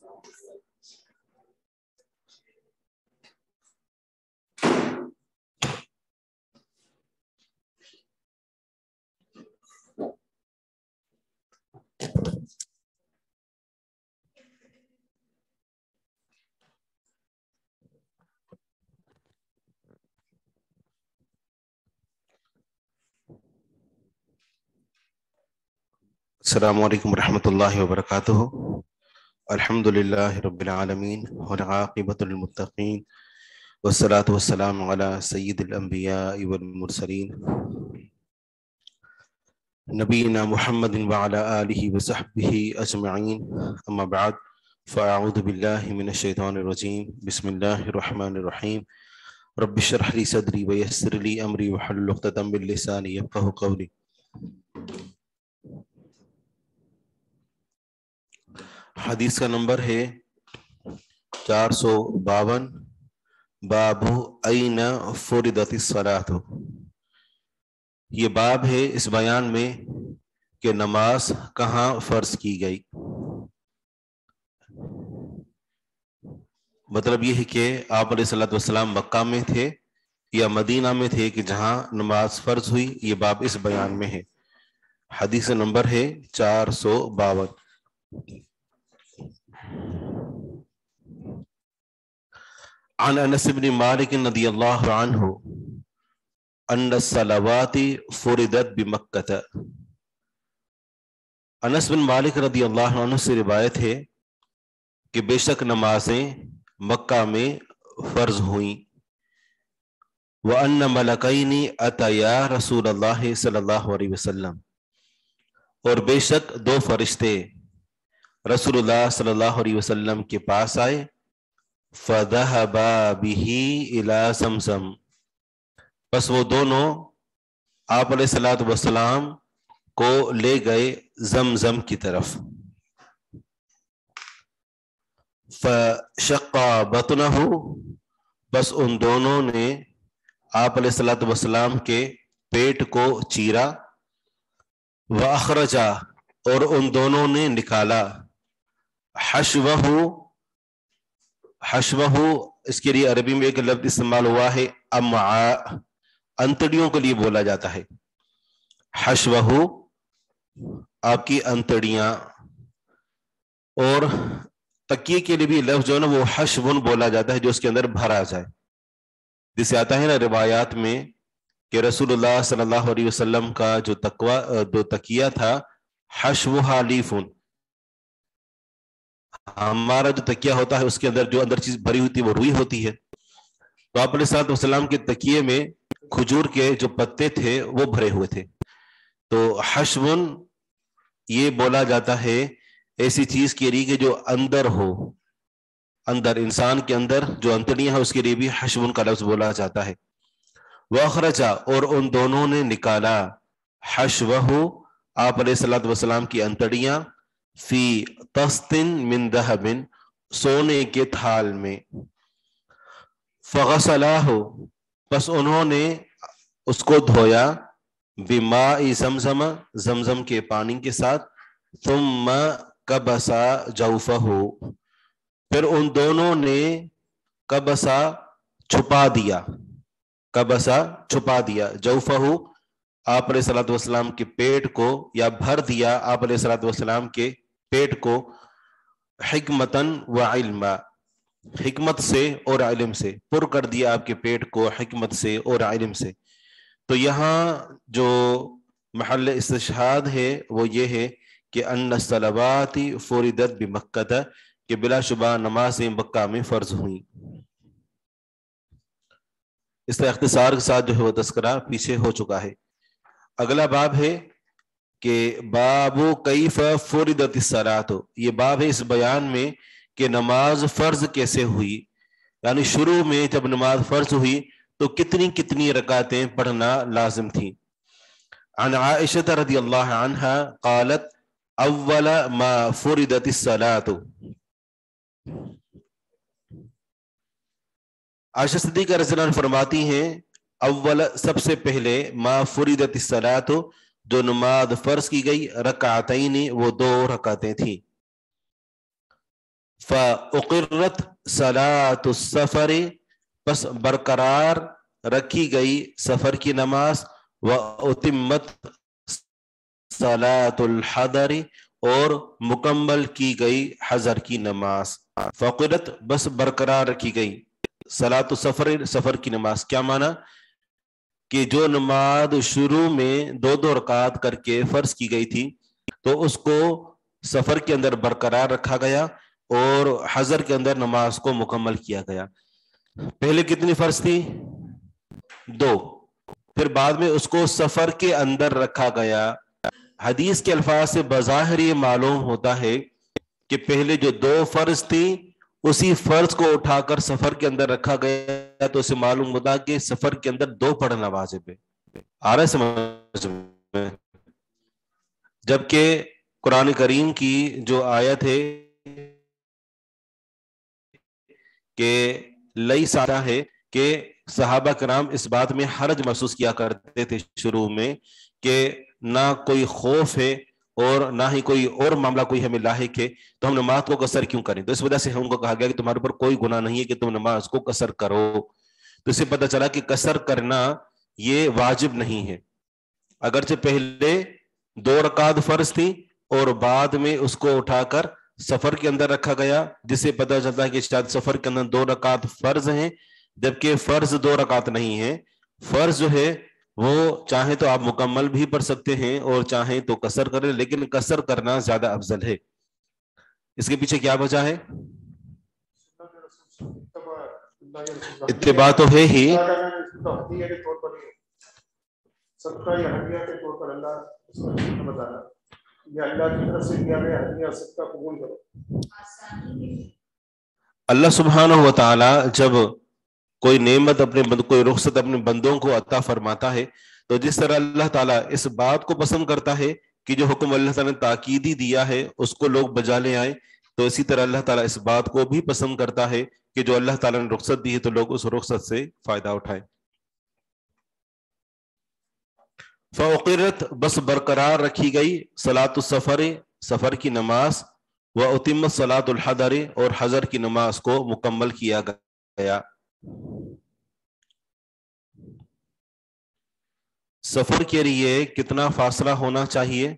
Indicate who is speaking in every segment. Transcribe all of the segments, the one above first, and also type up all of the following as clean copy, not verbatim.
Speaker 1: السلام علیکم ورحمۃ اللہ وبرکاتہ۔ الحمدللہ رب العالمین والعاقبۃ للمتقین والصلاۃ والسلام علی سید الانبیاء والمرسلین نبینا محمد وعلی آلہ وصحبہ اجمعین، اما بعد فاعوذ باللہ من الشیطان الرجیم، بسم اللہ الرحمن الرحیم۔ رب اشرح لی صدری ویسر لی امری واحلل عقدۃ من لسانی یفقہوا قولی۔ حدیث کا نمبر ہے 452، باب این فرضت الصلاۃ۔ یہ باب ہے اس بیان میں کہ نماز کہاں فرض کی گئی۔ مطلب یہ ہے کہ آپ علیہ الصلوۃ والسلام مکہ میں تھے یا مدینہ میں تھے کہ جہاں نماز فرض ہوئی، یہ باب اس بیان میں ہے۔ حدیث نمبر ہے 452۔ عن انس بن مالک رضی اللہ عنہ ان الصلوات فرضت بمکہ۔ انس بن مالک رضی اللہ عنہ سے روایت ہے کہ بے شک نمازیں مکہ میں فرض ہوئیں۔ وَأَنَّ مَلَكَيْنِ أَتَيَا رسول اللہ صلی اللہ علیہ وسلم، اور بے شک دو فرشتے رسول اللہ صلی اللہ علیہ وسلم کے پاس آئے۔ فَذَهَبَا بِهِ إِلَى زَمْزَمْ، بس وہ دونوں آپ علیہ الصلوۃ والسلام کو لے گئے زمزم کی طرف۔ فَشَقَّ بَطْنَهُ، بس ان دونوں نے آپ علیہ الصلوۃ والسلام کے پیٹ کو چیرا۔ وَأَخْرَجَ، اور ان دونوں نے نکالا حشوہ، حشوہ اس کے لیے عربی میں ایک لفظ استعمال ہوا ہے امعاء، انتڑیوں کے لیے بولا جاتا ہے۔ حشوہ آپ کی انتڑیاں، اور تکیے کے لیے بھی لفظ جو ہے نا وہ حشون بولا جاتا ہے، جو اس کے اندر بھرا جائے، جسے آتا ہے نا روایات میں کہ رسول اللہ صلی اللہ علیہ وسلم کا جو تکیہ تھا حشوہ لیفن، ہمارا جو تکیہ ہوتا ہے اس کے اندر جو اندر چیز بھری ہوتی ہے وہ روئی ہوتی ہے، تو آپ علیہ الصلوۃ والسلام کے تکیے میں کھجور کے جو پتے تھے وہ بھرے ہوئے تھے۔ تو حشون یہ بولا جاتا ہے ایسی چیز کے لیے کہ جو اندر ہو، اندر انسان کے اندر جو انتڑیاں ہیں اس کے لیے بھی حشون کا لفظ بولا جاتا ہے۔ وَأَخْرَجَ، اور ان دونوں نے نکالا حشوہ آپ علیہ الصلوۃ والسلام کی انتڑیاں، فی طست من ذہب، سونے کے تھال میں۔ فغسلاہ، بس انہوں نے اس کو دھویا، بماء زمزم، زمزم کے پانی کے ساتھ، ثم کبسا جوفہ، پھر ان دونوں نے کبسا چھپا دیا، کبسا چھپا دیا، جوفہ آپ علیہ الصلوۃ والسلام کے پیٹ کو، یا بھر دیا آپ علیہ الصلوۃ والسلام کے پیٹ کو، حکمتاً وعلما، حکمت سے اور علم سے، پر کر دیا آپ کے پیٹ کو حکمت سے اور علم سے۔ تو یہاں جو محل استشہاد ہے وہ یہ ہے کہ ان الصلوات فرضت بمکہ، کہ بلا شبہ نمازیں مکہ میں فرض ہوئیں۔ اس طرح اختصار کے ساتھ جو ہے وہ تذکرہ پیچھے ہو چکا ہے۔ اگلا باب ہے کہ باب کیف فرضت الصلاۃ، یہ باب ہے اس بیان میں کہ نماز فرض کیسے ہوئی، یعنی شروع میں جب نماز فرض ہوئی تو کتنی کتنی رکعتیں پڑھنا لازم تھیں۔ عن عائشہ رضی اللہ عنہا قالت اول ما فرضت الصلاۃ، عائشہ صدیقہ رضی اللہ عنہ فرماتی ہیں اول سب سے پہلے ما فرضت الصلاۃ، جو نماز فرض کی گئی، رکعتین وہ دو رکعتیں تھیں۔ فأقرت صلاۃ السفر، پس برقرار رکھی گئی سفر کی نماز، وأتمت صلاۃ الحضر، اور مکمل کی گئی حضر کی نماز۔ فقرت بس برقرار رکھی گئی، صلاۃ السفر سفر کی نماز، کیا معنی کہ جو نماز شروع میں 2 رکعت کر کے فرض کی گئی تھی تو اس کو سفر کے اندر برقرار رکھا گیا اور حضر کے اندر نماز کو مکمل کیا گیا۔ پہلے کتنی فرض تھی؟ 2، پھر بعد میں اس کو سفر کے اندر رکھا گیا۔ حدیث کے الفاظ سے بظاہر یہ معلوم ہوتا ہے کہ پہلے جو 2 فرض تھی اسی فرض کو اٹھا کر سفر کے اندر رکھا گیا، تو اسے معلوم ہوتا کہ سفر کے اندر 2 پڑھنا واجب ہے۔ آ رہا ہے سمجھ میں؟ جبکہ قرآن کریم کی جو آیت ہے کہ لئی سارا ہے کہ صحابہ کرام اس بات میں حرج محسوس کیا کرتے تھے شروع میں کہ نہ کوئی خوف ہے اور نہ ہی کوئی اور معاملہ کوئی ہمیں لاحق ہے تو ہم نماز کو قصر کیوں کریں، تو اس وجہ سے ہم کو کہا گیا کہ تمہارے اوپر کوئی گناہ نہیں ہے کہ تم نماز کو قصر کرو۔ تو اس سے پتہ چلا کہ قصر کرنا یہ واجب نہیں ہے، اگرچہ پہلے 2 رکعت فرض تھی اور بعد میں اس کو اٹھا کر سفر کے اندر رکھا گیا، جس سے پتہ چلتا ہے کہ شاید سفر کے اندر 2 رکعت فرض ہیں، جبکہ فرض 2 رکعت نہیں ہے۔ فرض جو ہے وہ چاہیں تو آپ مکمل بھی پڑھ سکتے ہیں اور چاہیں تو قصر کریں، لیکن قصر کرنا زیادہ افضل ہے۔ اس کے پیچھے کیا وجہ ہے؟ اتباع تو ہے ہی، اللہ سبحانہ و تعالی جب کوئی نعمت کوئی رخصت اپنے بندوں کو عطا فرماتا ہے تو جس طرح اللہ تعالیٰ اس بات کو پسند کرتا ہے کہ جو حکم اللہ تعالیٰ نے تاکیدی دیا ہے اس کو لوگ بجا لے آئیں، تو اسی طرح اللہ تعالیٰ اس بات کو بھی پسند کرتا ہے کہ جو اللہ تعالیٰ نے رخصت دی ہے تو لوگ اس رخصت سے فائدہ اٹھائیں۔ فأقرت بس برقرار رکھی گئی صلاۃ السفر سفر کی نماز، وأتمت صلاۃ الحضر اور حضر کی نماز کو مکمل کیا گیا۔ سفر کے لیے کتنا فاصلہ ہونا چاہیے؟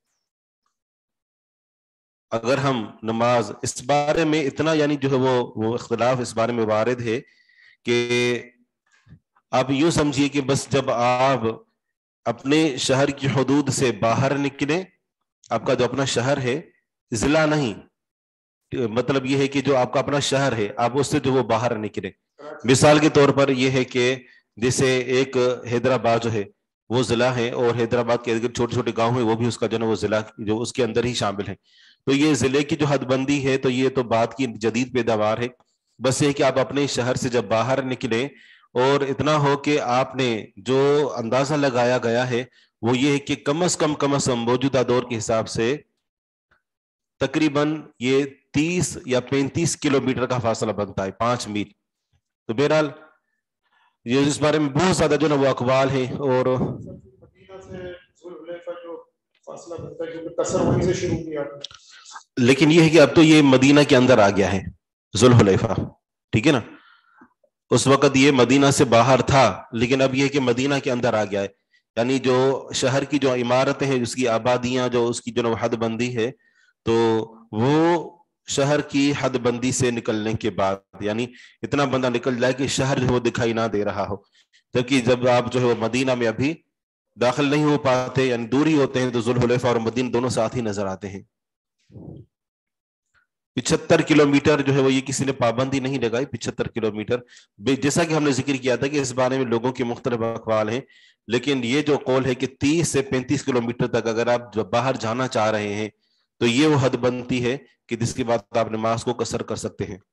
Speaker 1: اگر ہم نماز اس بارے میں اتنا یعنی جو ہے وہ اختلاف اس بارے میں وارد ہے کہ آپ یوں سمجھیے کہ بس جب آپ اپنے شہر کی حدود سے باہر نکلیں، آپ کا جو اپنا شہر ہے ضلع نہیں، مطلب یہ ہے کہ جو آپ کا اپنا شہر ہے آپ اس سے جو وہ باہر نکلیں۔ مثال کے طور پر یہ ہے کہ جیسے ایک حیدرآباد جو ہے وہ ضلع ہے اور حیدرآباد کے چھوٹے چھوٹے گاؤں ہیں وہ بھی اس کا جو ہے وہ ضلع جو اس کے اندر ہی شامل ہے، تو یہ ضلع کی جو حد بندی ہے تو یہ تو بات کی جدید پیداوار ہے۔ بس یہ کہ آپ اپنے شہر سے جب باہر نکلیں اور اتنا ہو کہ آپ نے جو اندازہ لگایا گیا ہے وہ یہ ہے کہ کم از کم موجودہ دور کے حساب سے تقریباً یہ 30 یا 35 کلومیٹر کا فاصلہ بنتا ہے، 5 میل۔ تو بہرحال یہ اس بارے میں بہت زیادہ جو نا وہ اقوال ہیں، اور لیکن یہ ہے کہ اب تو یہ مدینہ کے اندر آ گیا ہے ذوالحلیفہ، ٹھیک ہے نا، اس وقت یہ مدینہ سے باہر تھا لیکن اب یہ کہ مدینہ کے اندر آ گیا ہے، یعنی جو شہر کی جو عمارتیں ہیں اس کی آبادیاں جو اس کی جو حد بندی ہے تو وہ شہر کی حد بندی سے نکلنے کے بعد یعنی اتنا بندہ نکل جائے کہ شہر جو وہ دکھائی نہ دے رہا ہو، جبکہ جب آپ جو ہے وہ مدینہ میں ابھی داخل نہیں ہو پاتے یعنی دوری ہوتے ہیں تو ذوالحلیفہ اور مدینہ دونوں ساتھ ہی نظر آتے ہیں۔ 75 کلومیٹر جو ہے وہ یہ کسی نے پابندی نہیں لگائی، 75 کلومیٹر، جیسا کہ ہم نے ذکر کیا تھا کہ اس بارے میں لوگوں کے مختلف اقوال ہیں، لیکن یہ جو قول ہے کہ 30 سے 35 کلومیٹر تک اگر آپ جب باہر جانا چاہ رہے ہیں تو یہ وہ حد بنتی ہے کہ جس کے بعد آپ نماز کو قصر کر سکتے ہیں۔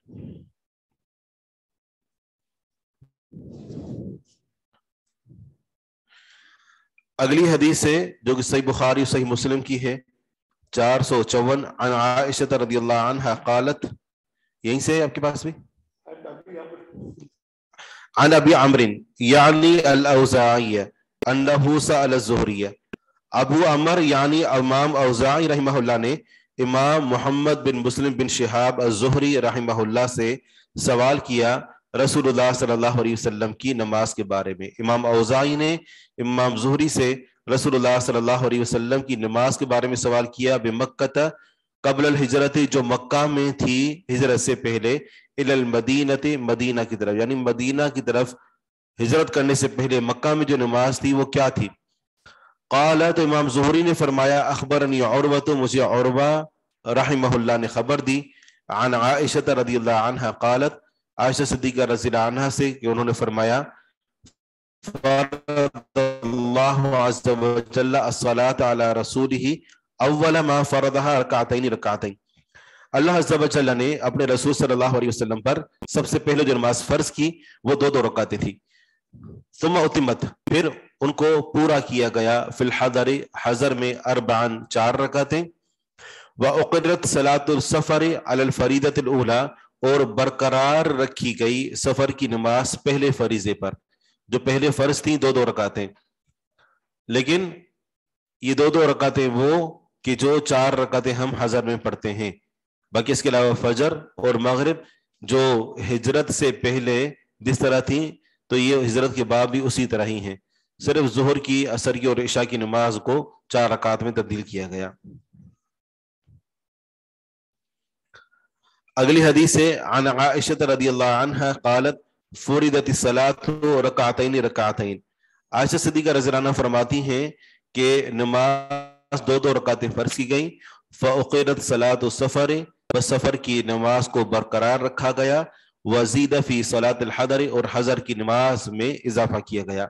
Speaker 1: اگلی حدیث ہے جو کہ صحیح بخاری صحیح مسلم کی ہے، 454، عن عائشہ رضی اللہ عنہ قالت، یہیں سے آپ کے پاس بھی، عن ابی عمرو یعنی الاوزاعی انہ سأل الزہری، ابو عمر یعنی امام اوزاعی رحمہ اللہ نے امام محمد بن مسلم بن شہاب الزہری رحمہ اللہ سے سوال کیا رسول اللہ صلی اللہ علیہ وسلم کی نماز کے بارے میں. امام اوزاعی نے امام زہری سے رسول اللہ صلی اللہ علیہ وسلم کی نماز کے بارے میں سوال کیا بمکہ قبل الحجرت، جو مکہ میں تھی ہجرت سے پہلے، الی المدینۃ، مدینہ کی طرف، یعنی مدینہ کی طرف ہجرت کرنے سے پہلے مکہ میں جو نماز تھی وہ کیا تھی. قال، تو امام زہری نے فرمایا اخبرنی عروہ، مجھے عروہ رحمہ اللہ نے خبر دی، عن عائشہ رضی اللہ عنہا قالت، عائشہ صدیقہ رضی اللہ عنہا سے کہ انہوں نے فرمایا فرض اللہ عز وجل الصلاۃ علی رسولہ اول ما فرضها رکعتین رکعتین، اللہ عز وجل نے اپنے رسول صلی اللہ علیہ وسلم پر سب سے پہلے جو نماز فرض کی وہ دو دو رکعتیں تھی. ثم اتمت، پھر ان کو پورا کیا گیا، فی الحضر، حضر میں، اربعن، 4 رکعتیں، وَأُقِرَّتْ صَلَاةُ السَّفَرِ عَلَى الْفَرِيضَةِ الْأُولَى، اور برقرار رکھی گئی سفر کی نماز پہلے فریضے پر، جو پہلے فرض تھیں 2 2 رکعتیں. لیکن یہ 2 2 رکعتیں وہ کہ جو 4 رکعتیں ہم حضر میں پڑھتے ہیں، باقی اس کے علاوہ فجر اور مغرب جو ہجرت سے پہلے جس طرح تھیں تو یہ ہجرت کے بعد بھی اسی طرح ہی ہیں، صرف ظہر کی، عصر کی اور عشاء کی نماز کو 4 رکعت میں تبدیل کیا گیا. اگلی حدیث ہے عن عائشہ رضی اللہ عنہا قالت فرضت الصلاۃ رکعتین رکعتین، عائشہ صدیقہ رضی اللہ عنہ فرماتی ہیں کہ نماز 2 2 رکعتیں فرض کی گئیں، فأقرت صلاۃ السفر، بس سفر کی نماز کو برقرار رکھا گیا، وزید فی صلاۃ الحضر، اور حضر کی نماز میں اضافہ کیا گیا.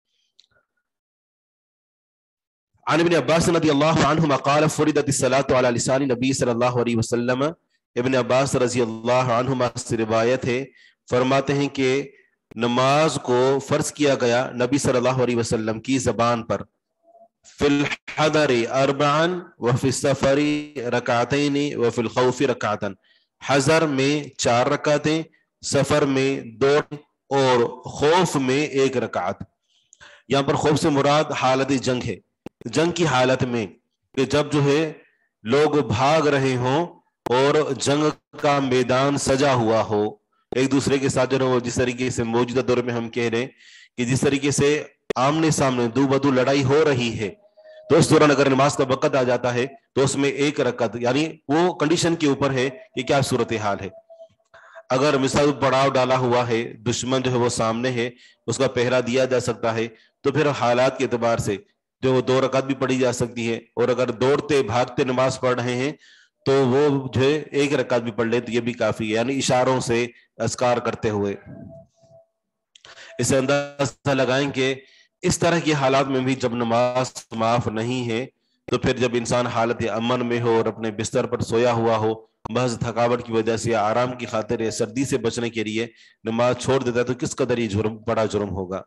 Speaker 1: عن ابن عباس رضی اللہ عنہما قال فرضت الصلاۃ علی لسان نبی صلی اللہ علیہ وسلم، ابن عباس رضی اللہ عنہما سے روایت ہے، فرماتے ہیں کہ نماز کو فرض کیا گیا نبی صلی اللہ علیہ وسلم کی زبان پر، فی الحضر اربعن وفی السفر رکعتین وفی الخوف رکعتن، حضر میں 4 رکعتیں، سفر میں 2 اور خوف میں 1 رکعت. یہاں پر خوف سے مراد حالت جنگ ہے، جنگ کی حالت میں کہ جب جو ہے لوگ بھاگ رہے ہوں اور جنگ کا میدان سجا ہوا ہو ایک دوسرے کے ساتھ، جو جس طریقے سے موجودہ دور میں ہم کہہ رہے ہیں کہ جس طریقے سے آمنے سامنے دو بدو لڑائی ہو رہی ہے، تو اس دوران اگر نماز کا وقت آ جاتا ہے تو اس میں 1 رکعت، یعنی وہ کنڈیشن کے اوپر ہے کہ کیا صورتحال ہے. اگر مثال پڑاؤ ڈالا ہوا ہے، دشمن جو ہے وہ سامنے ہے، اس کا پہرا دیا جا سکتا ہے، تو پھر حالات کے اعتبار سے جو 2 رکعت بھی پڑھی جا سکتی ہے، اور اگر دوڑتے بھاگتے نماز پڑھ رہے ہیں تو وہ جو ہے 1 رکعت بھی پڑھ لے تو یہ بھی کافی ہے، یعنی اشاروں سے اذکار کرتے ہوئے. اسے اندازہ لگائیں کہ اس طرح کی حالات میں بھی جب نماز معاف نہیں ہے تو پھر جب انسان حالت امن میں ہو اور اپنے بستر پر سویا ہوا ہو، محض تھکاوٹ کی وجہ سے یا آرام کی خاطر یا سردی سے بچنے کے لیے نماز چھوڑ دیتا ہے تو کس قدر یہ بڑا جرم ہوگا.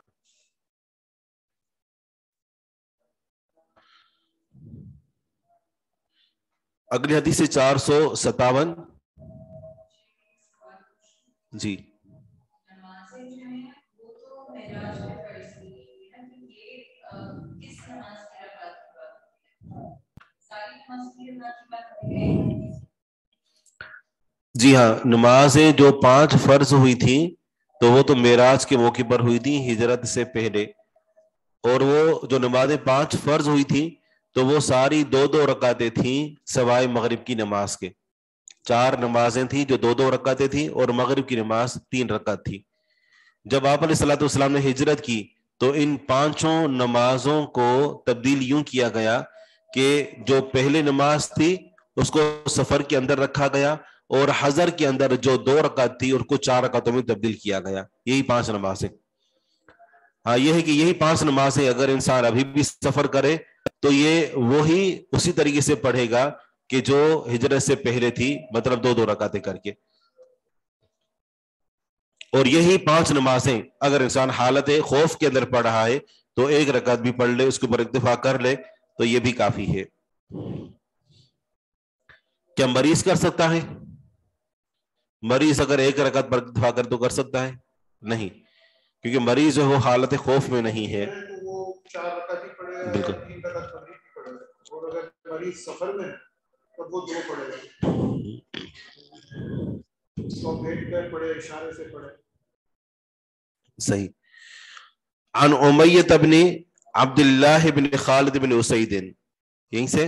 Speaker 1: اگلی حدیث 457. جی جی ہاں، نمازیں جو 5 فرض ہوئی تھیں تو وہ تو معراج کے موقع پر ہوئی تھی ہجرت سے پہلے، اور وہ جو نمازیں 5 فرض ہوئی تھیں تو وہ ساری 2 2 رکعتیں تھیں سوائے مغرب کی نماز کے. 4 نمازیں تھیں جو 2 2 رکعتیں تھیں، اور مغرب کی نماز 3 رکعت تھی. جب آپ علیہ الصلوۃ والسلام نے ہجرت کی تو ان 5 نمازوں کو تبدیل یوں کیا گیا کہ جو پہلے نماز تھی اس کو سفر کے اندر رکھا گیا، اور حضر کے اندر جو 2 رکعت تھی اور کو 4 رکعتوں میں تبدیل کیا گیا. یہی 5 نمازیں. ہاں یہ ہے کہ یہی 5 نمازیں اگر انسان ابھی بھی سفر کرے تو یہ وہی اسی طریقے سے پڑھے گا کہ جو ہجرت سے پہلے تھی، مطلب 2 2 رکعتیں کر کے. اور یہی 5 نمازیں اگر انسان حالت خوف کے اندر پڑھ رہا ہے تو 1 رکعت بھی پڑھ لے، اس کے اوپر اکتفا کر لے تو یہ بھی کافی ہے. کیا مریض کر سکتا ہے؟ مریض اگر 1 رکعت پر اکتفا کر تو کر سکتا ہے؟ نہیں، کیونکہ مریض جو وہ حالت خوف میں نہیں ہے. بالکل.
Speaker 2: اور اگر مریض سفر میں تب وہ دو پڑھے گا، اس کو بھیٹ کر پڑھے، اشارے سے پڑھے.
Speaker 1: صحیح. عن امیہ بن عبداللہ بن خالد بن اسید، یہیں سے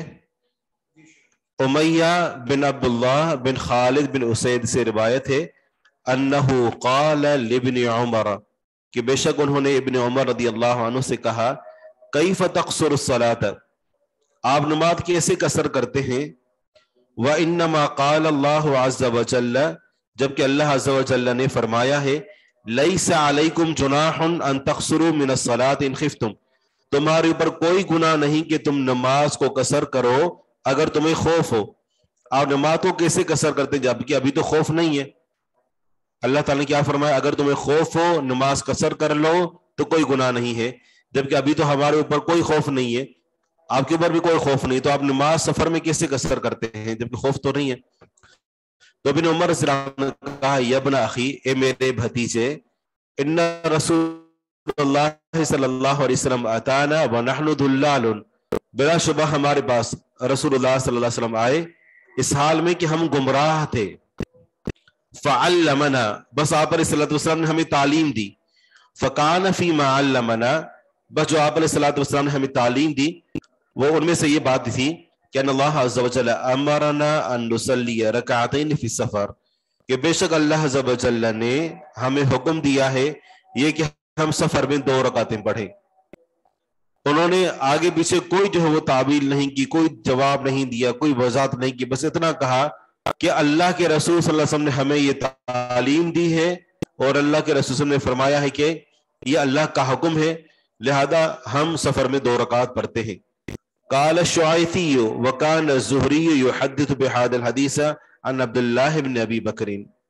Speaker 1: امیہ بن عبداللہ بن خالد بن اسید سے روایت ہے انہو قال لابن عمر، کہ بے شک انہوں نے ابن عمر رضی اللہ عنہ سے کہا کیف تقصر الصلاۃ، آپ نماز کیسے قصر کرتے ہیں؟ وانما قال اللہ عز وجل، جبکہ اللہ عز وجل نے فرمایا ہے لیس علیکم جناح ان تقصروا من الصلاۃ ان خفتم، تمہارے اوپر کوئی گناہ نہیں کہ تم نماز کو قصر کرو اگر تمہیں خوف ہو. آپ نماز کو کیسے قصر کرتے ہیں جبکہ ابھی تو خوف نہیں ہے؟ اللہ تعالیٰ نے کیا فرمایا؟ اگر تمہیں خوف ہو نماز قصر کر لو تو کوئی گناہ نہیں ہے، جبکہ ابھی تو ہمارے اوپر کوئی خوف نہیں ہے، آپ کے اوپر بھی کوئی خوف نہیں، تو آپ نماز سفر میں کیسے قصر کرتے ہیں جبکہ خوف تو نہیں ہے؟ تو ابن عمر رضی اللہ عنہ نے کہا یا ابن اخی، اے میرے بھتیجے، ان رسول اللہ صلی اللہ علیہ وسلم اتانا ونحن دلال، بلا شبہ ہمارے پاس رسول اللہ صلی اللہ علیہ وسلم آئے اس حال میں کہ ہم گمراہ تھے. فعلمنا، بس آپ علیہ الصلوۃ والسلام نے ہمیں تعلیم دی. فکان فیما علمنا، بس جو آپ علیہ الصلوۃ والسلام نے ہمیں تعلیم دی وہ ان میں سے یہ بات تھی کہ ان اللہ عز وجل امرنا ان نصلی رکعتین فی السفر، کہ بے شک اللہ عز وجل نے ہمیں حکم دیا ہے یہ کہ ہم سفر میں 2 رکعتیں پڑھیں. انہوں نے آگے پیچھے کوئی جو ہے وہ تعبیل نہیں کی، کوئی جواب نہیں دیا، کوئی وضاحت نہیں کی، بس اتنا کہا کہ اللہ کے رسول صلی اللہ علیہ وسلم نے ہمیں یہ تعلیم دی ہے اور اللہ کے رسول صلی اللہ علیہ وسلم نے فرمایا ہے کہ یہ اللہ کا حکم ہے، لہذا ہم سفر میں 2 رکعت پڑھتے ہیں. قال الشعیثی وکان الزہری یحدث بهذا الحدیث عن عبداللہ بن ابی بکر.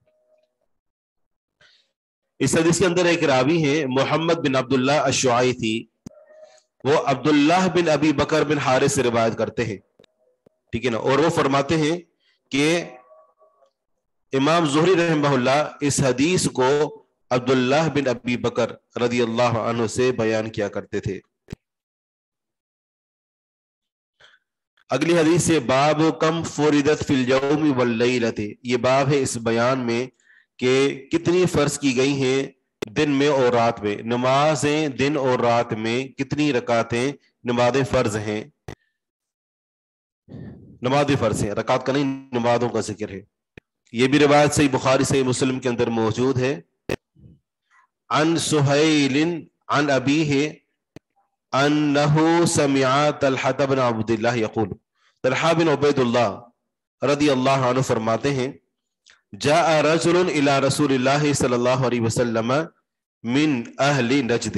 Speaker 1: اس حدیث کے اندر ایک راوی ہے محمد بن عبداللہ الشعیثی، وہ عبداللہ بن ابی بکر بن حارث سے روایت کرتے ہیں، ٹھیک ہے نا، اور وہ فرماتے ہیں کہ امام زہری رحمہ اللہ اس حدیث کو عبداللہ بن ابی بکر رضی اللہ عنہ سے بیان کیا کرتے تھے. اگلی حدیث سے باب کم فردت فی الیوم واللیلۃ، یہ باب ہے اس بیان میں کہ کتنی فرض کی گئی ہیں دن میں اور رات میں، نمازیں دن اور رات میں کتنی رکعتیں نمازیں فرض ہیں، نمازیں فرض ہیں، رکعت کا نہیں، نمازوں کا ذکر ہے. یہ بھی روایت صحیح بخاری صحیح مسلم کے اندر موجود ہے. عن سہیل عن ابیہ انہ سمع طلحہ بن عبد اللہ یقول، طلحہ بن عبید اللہ رضی اللہ عنہ فرماتے ہیں جاء رجل الى رسول اللہ صلی اللہ علیہ وسلم من اہل نجد،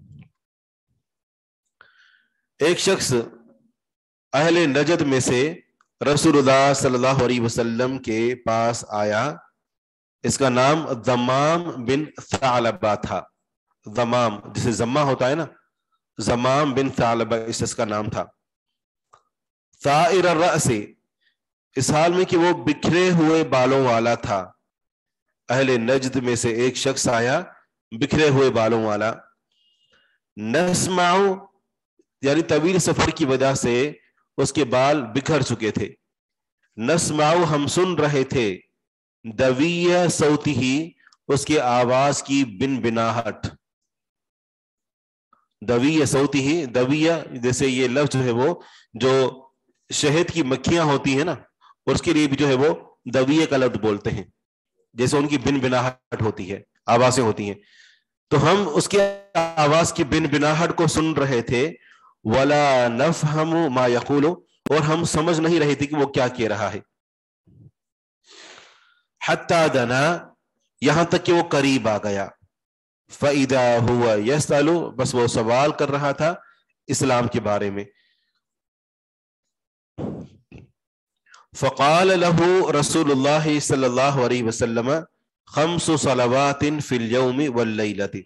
Speaker 1: ایک شخص اہل نجد میں سے رسول اللہ صلی اللہ علیہ وسلم کے پاس آیا، اس کا نام ضمام بن ثعلبہ تھا. ضمام جسے ضمہ ہوتا ہے نا، ضمام بن ثعلبہ اس کا نام تھا. ثائر الرأس، اس حال میں کہ وہ بکھرے ہوئے بالوں والا تھا. اہل نجد میں سے ایک شخص آیا بکھرے ہوئے بالوں والا. نسمع، یعنی طویل سفر کی وجہ سے اس کے بال بکھر چکے تھے. نسمع، ہم سن رہے تھے، دویہ صوتی ہی، اس کے آواز کی بن بناہٹ. دویہ صوتی ہی، دویہ جیسے یہ لفظ جو ہے وہ جو شہد کی مکھیاں ہوتی ہیں نا، اور اس کے لیے بھی جو ہے وہ دویہ کا لفظ بولتے ہیں، جیسے ان کی بن بناہٹ ہوتی ہے، آوازیں ہوتی ہیں. تو ہم اس کے آواز کی بن بناہٹ کو سن رہے تھے. ولا نفہم ما یقول، اور ہم سمجھ نہیں رہے تھے کہ وہ کیا کہہ رہا ہے. حتی دنا، یہاں تک کہ وہ قریب آ گیا. فَإِذَا هُوَ يَسْأَلُ، بس وہ سوال کر رہا تھا اسلام کے بارے میں. فقال له رسول اللہ صلی اللہ علیہ وسلم 5 صلوات فی اليوم واللیلۃ،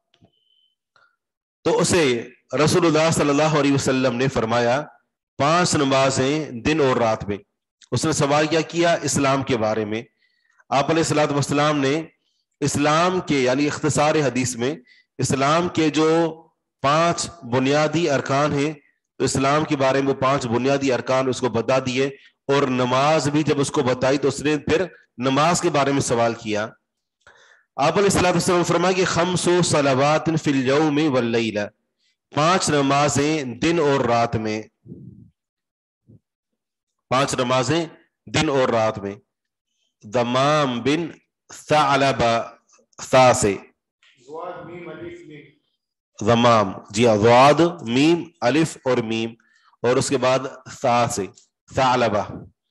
Speaker 1: تو اسے رسول اللہ صلی اللہ علیہ وسلم نے فرمایا 5 نمازیں دن اور رات میں. اس نے سوال کیا اسلام کے بارے میں. آپ علیہ الصلوۃ والسلام نے اسلام کے یعنی اختصار حدیث میں اسلام کے جو 5 بنیادی ارکان ہیں، تو اسلام کے بارے میں 5 بنیادی ارکان اس کو بتا دیے اور نماز بھی جب اس کو بتائی تو اس نے پھر نماز کے بارے میں سوال کیا. آپ علیہ الصلوۃ والسلام فرمایا کہ خمس صلوات فی الیوم واللیلہ، 5 نمازیں دن اور رات میں، 5 نمازیں دن اور رات میں. دمام بن ثعلبہ، ثا سے
Speaker 2: زواد میم الف میم.
Speaker 1: ضمام، جی ضاد میم الف اور میم، اور اس کے بعد ثا سے ثعلبہ.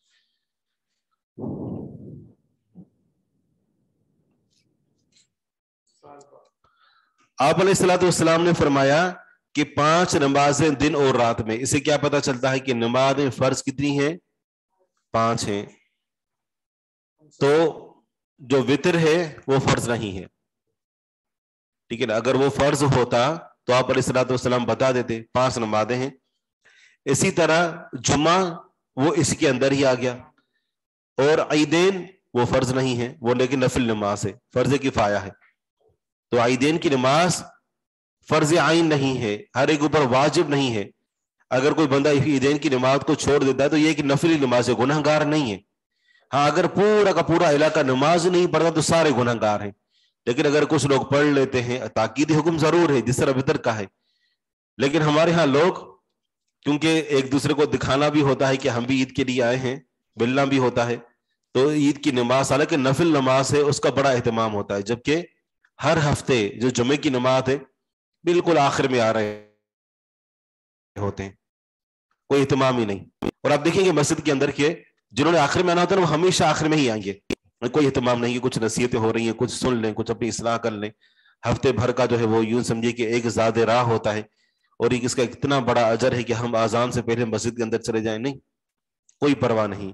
Speaker 1: آپ علیہ الصلوۃ والسلام نے فرمایا کہ 5 نمازیں دن اور رات میں. اسے کیا پتہ چلتا ہے کہ نمازیں فرض کتنی ہیں؟ 5 ہیں. تو جو وتر ہے وہ فرض نہیں ہے، ٹھیک ہے نا. اگر وہ فرض ہوتا تو آپ علیہ الصلوۃ والسلام بتا دیتے 5 نمازیں ہیں. اسی طرح جمعہ وہ اس کے اندر ہی آ گیا، اور عیدین وہ فرض نہیں ہے، وہ لیکن نفل نماز ہے، فرض کفایہ ہے. تو عیدین کی نماز فرض عین نہیں ہے، ہر ایک اوپر واجب نہیں ہے. اگر کوئی بندہ عیدین کی نماز کو چھوڑ دیتا ہے تو یہ کہ نفلی نماز ہے، گناہ گار نہیں ہے. ہاں اگر پورا کا پورا علاقہ نماز نہیں پڑھتا تو سارے گناہ گار ہیں. لیکن اگر کچھ لوگ پڑھ لیتے ہیں، تاکیدی حکم ضرور ہے جس طرح وتر کا ہے. لیکن ہمارے ہاں لوگ کیونکہ ایک دوسرے کو دکھانا بھی ہوتا ہے کہ ہم بھی عید کے لیے آئے ہیں، ملنا بھی ہوتا ہے، تو عید کی نماز حالانکہ نفل نماز ہے اس کا بڑا اہتمام ہوتا ہے. جبکہ ہر ہفتے جو جمعے کی نماز ہے بالکل آخر میں آ رہے ہوتے ہیں، کوئی اہتمام ہی نہیں. اور آپ دیکھیں گے مسجد کے اندر کے جنہوں نے آخر میں آنا ہوتا ہے وہ ہمیشہ آخر میں ہی آئیں گے، کوئی اہتمام نہیں کہ کچھ نصیحتیں ہو رہی ہیں، کچھ سن لیں، کچھ اپنی اصلاح کر لیں. ہفتے بھر کا جو ہے وہ یوں سمجھے کہ ایک زاد راہ ہوتا ہے، اور ایک اس کا اتنا بڑا اجر ہے کہ ہم اذان سے پہلے مسجد کے اندر چلے جائیں، نہیں، کوئی پرواہ نہیں.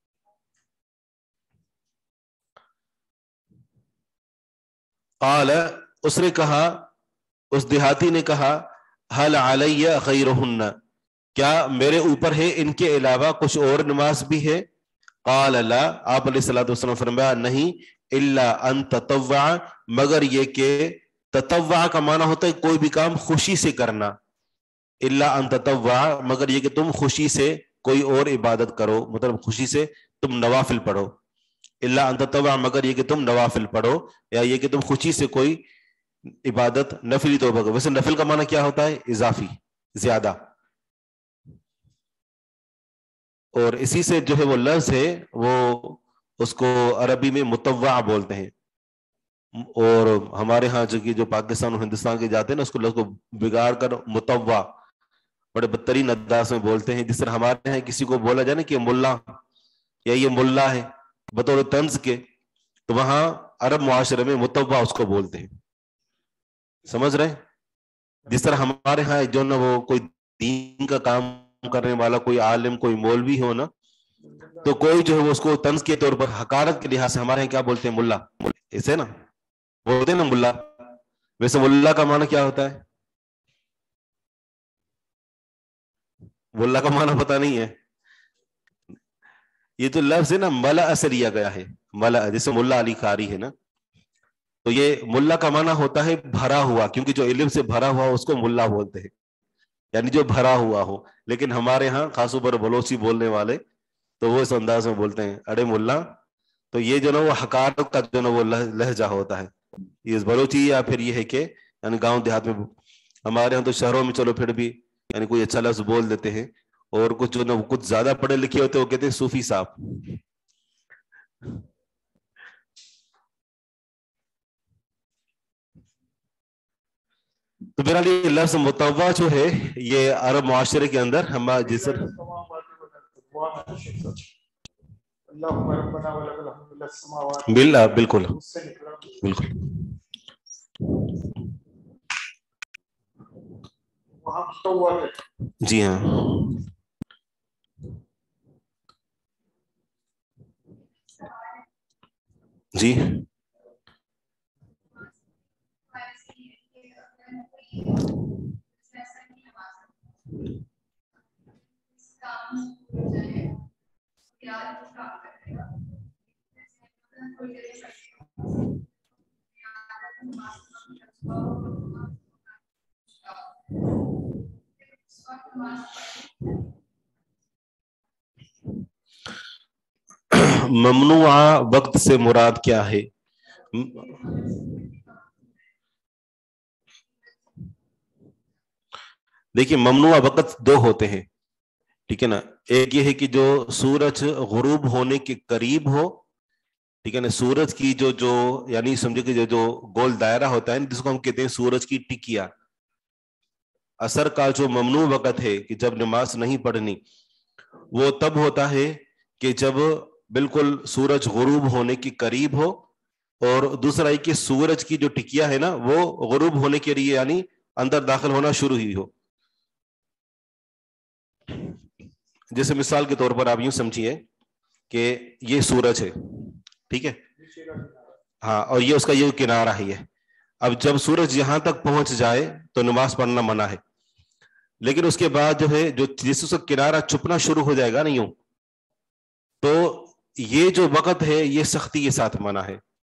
Speaker 1: قال، اس نے کہا، اس دیہاتی نے کہا، حل علی غیرہن، کیا میرے اوپر ہے ان کے علاوہ کچھ اور نماز بھی ہے؟ قال لا، آپ علیہ الصلوۃ والسلام فرمایا نہیں، الا ان تطوع، مگر یہ کہ تطوع کا معنی ہوتا ہے کوئی بھی کام خوشی سے کرنا. الا ان تطوع، مگر یہ کہ تم خوشی سے کوئی اور عبادت کرو، مطلب خوشی سے تم نوافل پڑھو. الا ان تطوع، مگر یہ کہ تم نوافل پڑھو، یا یہ کہ تم خوشی سے کوئی عبادت نفلی طور پر. ویسے نفل کا معنی کیا ہوتا ہے؟ اضافی، زیادہ. اور اسی سے جو ہے وہ لفظ ہے وہ اس کو عربی میں متوع بولتے ہیں. اور ہمارے ہاں جو پاکستان اور ہندوستان کے جاتے ہیں نا، اس کو لفظ کو بگاڑ کر متوع بڑے بدترین انداز میں بولتے ہیں. جس طرح ہمارے یہاں کسی کو بولا جائے نا کہ ملا، یا یہ ملا ہے بطور طنز کے، تو وہاں عرب معاشرے میں متوع اس کو بولتے ہیں. سمجھ رہے ہیں؟ جس طرح ہمارے ہاں جو نا وہ کوئی دین کا کام کرنے والا کوئی عالم، کوئی مولوی ہو نا، تو کوئی جو ہے وہ اس کو طنز کے طور پر حقارت کے لحاظ سے ہمارے یہاں کیا بولتے ہیں؟ ملا. اسے نا بولتے ہیں نا ملا. ویسے ملا کا معنی کیا ہوتا ہے؟ ملا کا معنی پتہ نہیں ہے. یہ جو لفظ ہے نا ملا سے لیا گیا ہے. ملا جیسے ملا علی قاری ہے نا، تو یہ ملا کا معنی ہوتا ہے بھرا ہوا، کیونکہ جو علم سے بھرا ہوا اس کو ملا بولتے ہیں، یعنی جو بھرا ہوا ہو. لیکن ہمارے ہاں خاص طور پر بلوچی بولنے والے تو وہ اس انداز میں بولتے ہیں اڑے ملا. تو یہ جو نا وہ حقارت کا جو نا وہ لہجہ ہوتا ہے یہ بلوچی، یا پھر یہ ہے کہ یعنی گاؤں دیہات میں. ہمارے ہاں تو شہروں میں چلو پھر بھی یعنی کوئی اچھا لفظ بول دیتے ہیں، اور کچھ جو نا کچھ زیادہ پڑھے لکھے ہوتے وہ کہتے ہیں صوفی صاحب. تو بہرحال یہ لفظ متوع جو ہے یہ عرب معاشرے کے اندر ہم جس بالکل بالکل جی ہاں جی ممنوع وقت سے مراد کیا ہے؟ دیکھیے ممنوع وقت دو ہوتے ہیں، ٹھیک ہے نا. ایک یہ ہے کہ جو سورج غروب ہونے کے قریب ہو، ٹھیک ہے نا، سورج کی جو یعنی سمجھے کہ جو گول دائرہ ہوتا ہے جس کو ہم کہتے ہیں سورج کی ٹکیا. اثر کا جو ممنوع وقت ہے کہ جب نماز نہیں پڑھنی، وہ تب ہوتا ہے کہ جب بالکل سورج غروب ہونے کے قریب ہو، اور دوسرا ہے کہ سورج کی جو ٹکیا ہے نا وہ غروب ہونے کے لیے یعنی اندر داخل ہونا شروع ہی ہو. جیسے مثال کے طور پر آپ یوں سمجھیے کہ یہ سورج ہے، ٹھیک ہے، ہاں، اور یہ اس کا یہ کنارہ ہی ہے. اب جب سورج یہاں تک پہنچ جائے تو نماز پڑھنا منع ہے، لیکن اس کے بعد جو ہے جو جس کا کنارہ چھپنا شروع ہو جائے گا نا یوں، تو یہ جو وقت ہے یہ سختی کے ساتھ منع ہے.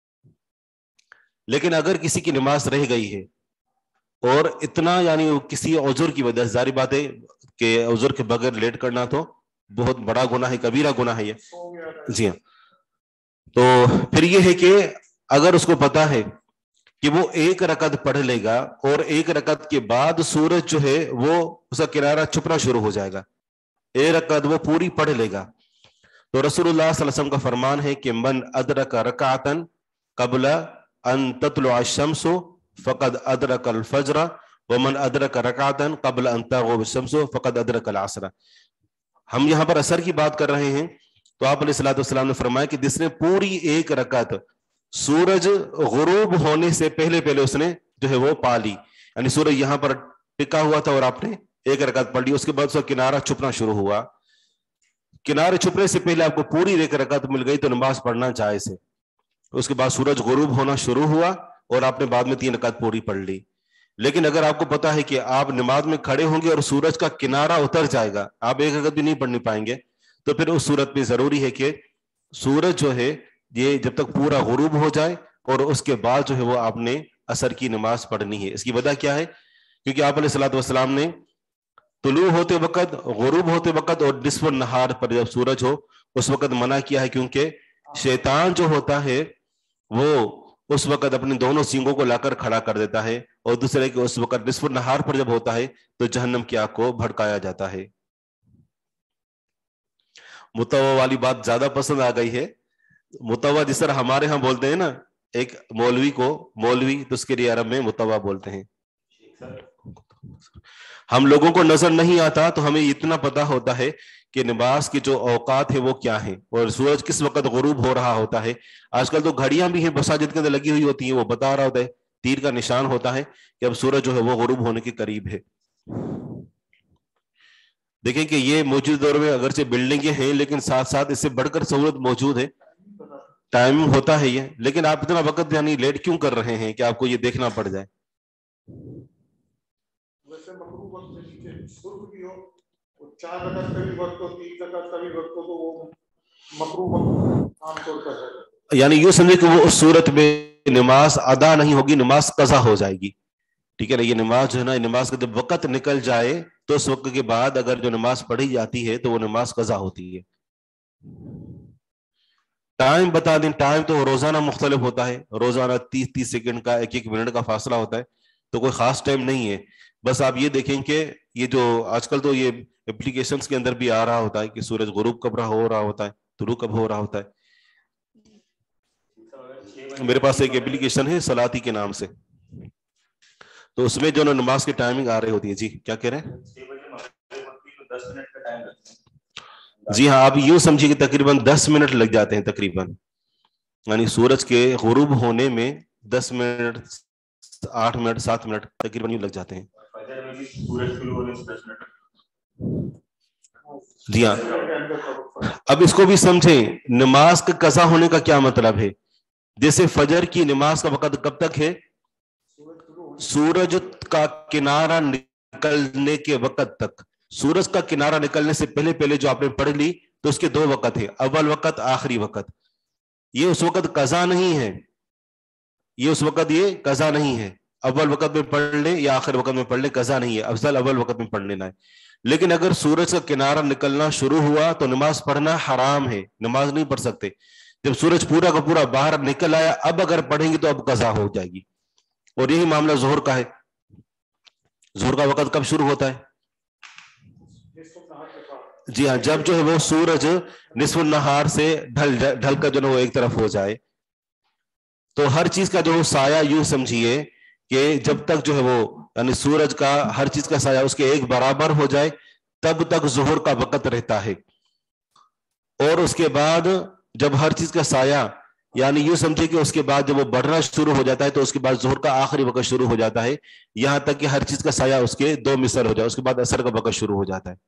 Speaker 1: لیکن اگر کسی کی نماز رہ گئی ہے اور اتنا یعنی کسی عذر کی وجہ سے، ظاہر بات ہے کہ عذر کے بغیر لیٹ کرنا تو بہت بڑا گناہ ہے، کبیرہ گناہ ہے یہ. جی ہاں، تو پھر یہ ہے کہ اگر اس کو پتا ہے کہ وہ ایک رکعت پڑھ لے گا اور ایک رکعت کے بعد سورج جو ہے وہ اس کا کنارہ چھپنا شروع ہو جائے گا، ایک رکعت وہ پوری پڑھ لے گا، تو رسول اللہ صلی اللہ علیہ وسلم کا فرمان ہے کہ من ادرک رکعتن قبل ان تطلع الشمس فقد ادرک الفجر ومن ادرک رکعتن قبل ان تغرب الشمس فقد ادرک العصر. ہم یہاں پر عصر کی بات کر رہے ہیں، تو آپ علیہ الصلوۃ والسلام نے فرمایا کہ جس نے پوری ایک رکعت سورج غروب ہونے سے پہلے اس نے جو ہے وہ پا لی، یعنی سورج یہاں پر ٹکا ہوا تھا اور آپ نے ایک رکعت پڑھ لی، اس کے بعد اس کا کنارہ چھپنا شروع ہوا. کنارے چھپنے سے پہلے آپ کو پوری ایک رکعت مل گئی تو نماز پڑھنا جائز ہے. اس کے بعد سورج غروب ہونا شروع ہوا اور آپ نے بعد میں 3 رکعت پوری پڑھ لی. لیکن اگر آپ کو پتا ہے کہ آپ نماز میں کھڑے ہوں گے اور سورج کا کنارہ اتر جائے گا، آپ ایک رکعت بھی نہیں پڑھنے پائیں گے، تو پھر اس صورت میں ضروری ہے کہ سورج جو ہے یہ جب تک پورا غروب ہو جائے اور اس کے بعد جو ہے وہ آپ نے عصر کی نماز پڑھنی ہے. اس کی وجہ کیا ہے؟ کیونکہ آپ علیہ الصلوۃ والسلام نے طلوع ہوتے وقت، غروب ہوتے وقت اور نصف النہار پر جب سورج ہو اس وقت منع کیا ہے، کیونکہ شیطان جو ہوتا ہے وہ اس وقت اپنے دونوں سینگوں کو لا کر کھڑا کر دیتا ہے، اور دوسرے کہ اس وقت نصف النہار پر جب ہوتا ہے تو جہنم کی آگ کو بھڑکایا جاتا ہے. متوع والی بات زیادہ پسند آ گئی ہے. متوع جس طرح ہمارے ہاں بولتے ہیں نا ایک مولوی کو مولوی، تو اس کے لیے عرب میں متوع بولتے ہیں. ہم لوگوں کو نظر نہیں آتا تو ہمیں اتنا پتا ہوتا ہے کہ نماز کے جو اوقات ہیں وہ کیا ہیں اور سورج کس وقت غروب ہو رہا ہوتا ہے. آج کل تو گھڑیاں بھی ہیں مساجد کے اندر لگی ہوئی ہوتی ہیں، وہ بتا رہا ہوتا ہے، تیر کا نشان ہوتا ہے کہ اب سورج جو ہے وہ غروب ہونے کے قریب ہے. دیکھیں کہ یہ موجود دور میں اگرچہ بلڈنگیں ہیں لیکن ساتھ ساتھ اس سے بڑھ کر سہولت موجود ہے، ٹائمنگ ہوتا ہے یہ. لیکن آپ اتنا وقت یعنی لیٹ کیوں کر رہے ہیں کہ آپ کو یہ دیکھنا پڑ جائے؟
Speaker 2: ویسے مکروہ وقت میں نیچے سرخ بھی ہو، 4 رکعت کا بھی وقت ہو، 3 رکعت کا بھی وقت ہو، تو وہ مکروہ وقت عام طور پر ہے.
Speaker 1: یعنی یوں سمجھے کہ وہ اس صورت میں نماز ادا نہیں ہوگی، نماز قضا ہو جائے گی. ٹھیک ہے نا، یہ نماز جو ہے نا، نماز کا جب وقت نکل جائے تو اس وقت کے بعد اگر جو نماز پڑھی جاتی ہے تو وہ نماز قضا ہوتی ہے. ٹائم بتا دیں، ٹائم تو روزانہ مختلف ہوتا ہے، روزانہ 30 سیکنڈ کا، 1 منٹ کا فاصلہ ہوتا ہے، تو کوئی خاص ٹائم نہیں ہے. بس آپ یہ دیکھیں کہ یہ جو آج کل تو یہ اپلیکیشنز کے اندر بھی آ رہا ہوتا ہے کہ سورج غروب کب ہو رہا ہوتا ہے، طلوع کب ہو رہا ہوتا ہے. میرے پاس ایک اپلیکیشن ہے سلاتی کے نام سے، تو اس میں جو نماز کی ٹائمنگ آ رہی ہوتی ہے. جی کیا کہہ رہے ہیں؟ جی ہاں، آپ یوں سمجھیے کہ تقریباً 10 منٹ لگ جاتے ہیں تقریباً، یعنی سورج کے غروب ہونے میں 10 منٹ 8 منٹ 7 منٹ تقریباً یوں لگ جاتے ہیں. جی ہاں، اب اس کو بھی سمجھیں نماز کا قضا ہونے کا کیا مطلب ہے. جیسے فجر کی نماز کا وقت کب تک ہے؟ سورج کا کنارہ نکلنے کے وقت تک. سورج کا کنارہ نکلنے سے پہلے جو آپ نے پڑھ لی تو اس کے 2 وقت ہیں، اول وقت آخری وقت. یہ اس وقت قضا نہیں ہے، یہ اس وقت یہ قضا نہیں ہے. اول وقت میں پڑھ لیں یا آخر وقت میں پڑھ لیں قضا نہیں ہے، افضل اول وقت میں پڑھ لینا ہے. لیکن اگر سورج کا کنارہ نکلنا شروع ہوا تو نماز پڑھنا حرام ہے, نماز نہیں پڑھ سکتے. جب سورج پورا کا پورا باہر نکل آیا اب اگر پڑھیں گے تو اب قضا ہو جائے گی. اور یہی معاملہ ظہر کا ہے. ظہر کا وقت کب شروع ہوتا ہے؟ جی ہاں, جب جو ہے وہ سورج نصف النہار سے ڈھل کر جو ہے وہ ایک طرف ہو جائے. تو ہر چیز کا جو سایہ یوں سمجھیے کہ جب تک جو ہے وہ یعنی سورج کا ہر چیز کا سایہ اس کے ایک برابر ہو جائے تب تک ظہر کا وقت رہتا ہے. اور اس کے بعد جب ہر چیز کا سایہ یعنی یوں سمجھے کہ اس کے بعد جب وہ بڑھنا شروع ہو جاتا ہے تو اس کے بعد ظہر کا آخری وقت شروع ہو جاتا ہے, یہاں تک کہ ہر چیز کا سایہ اس کے 2 مثل ہو جائے. اس کے بعد عصر کا وقت شروع ہو جاتا ہے.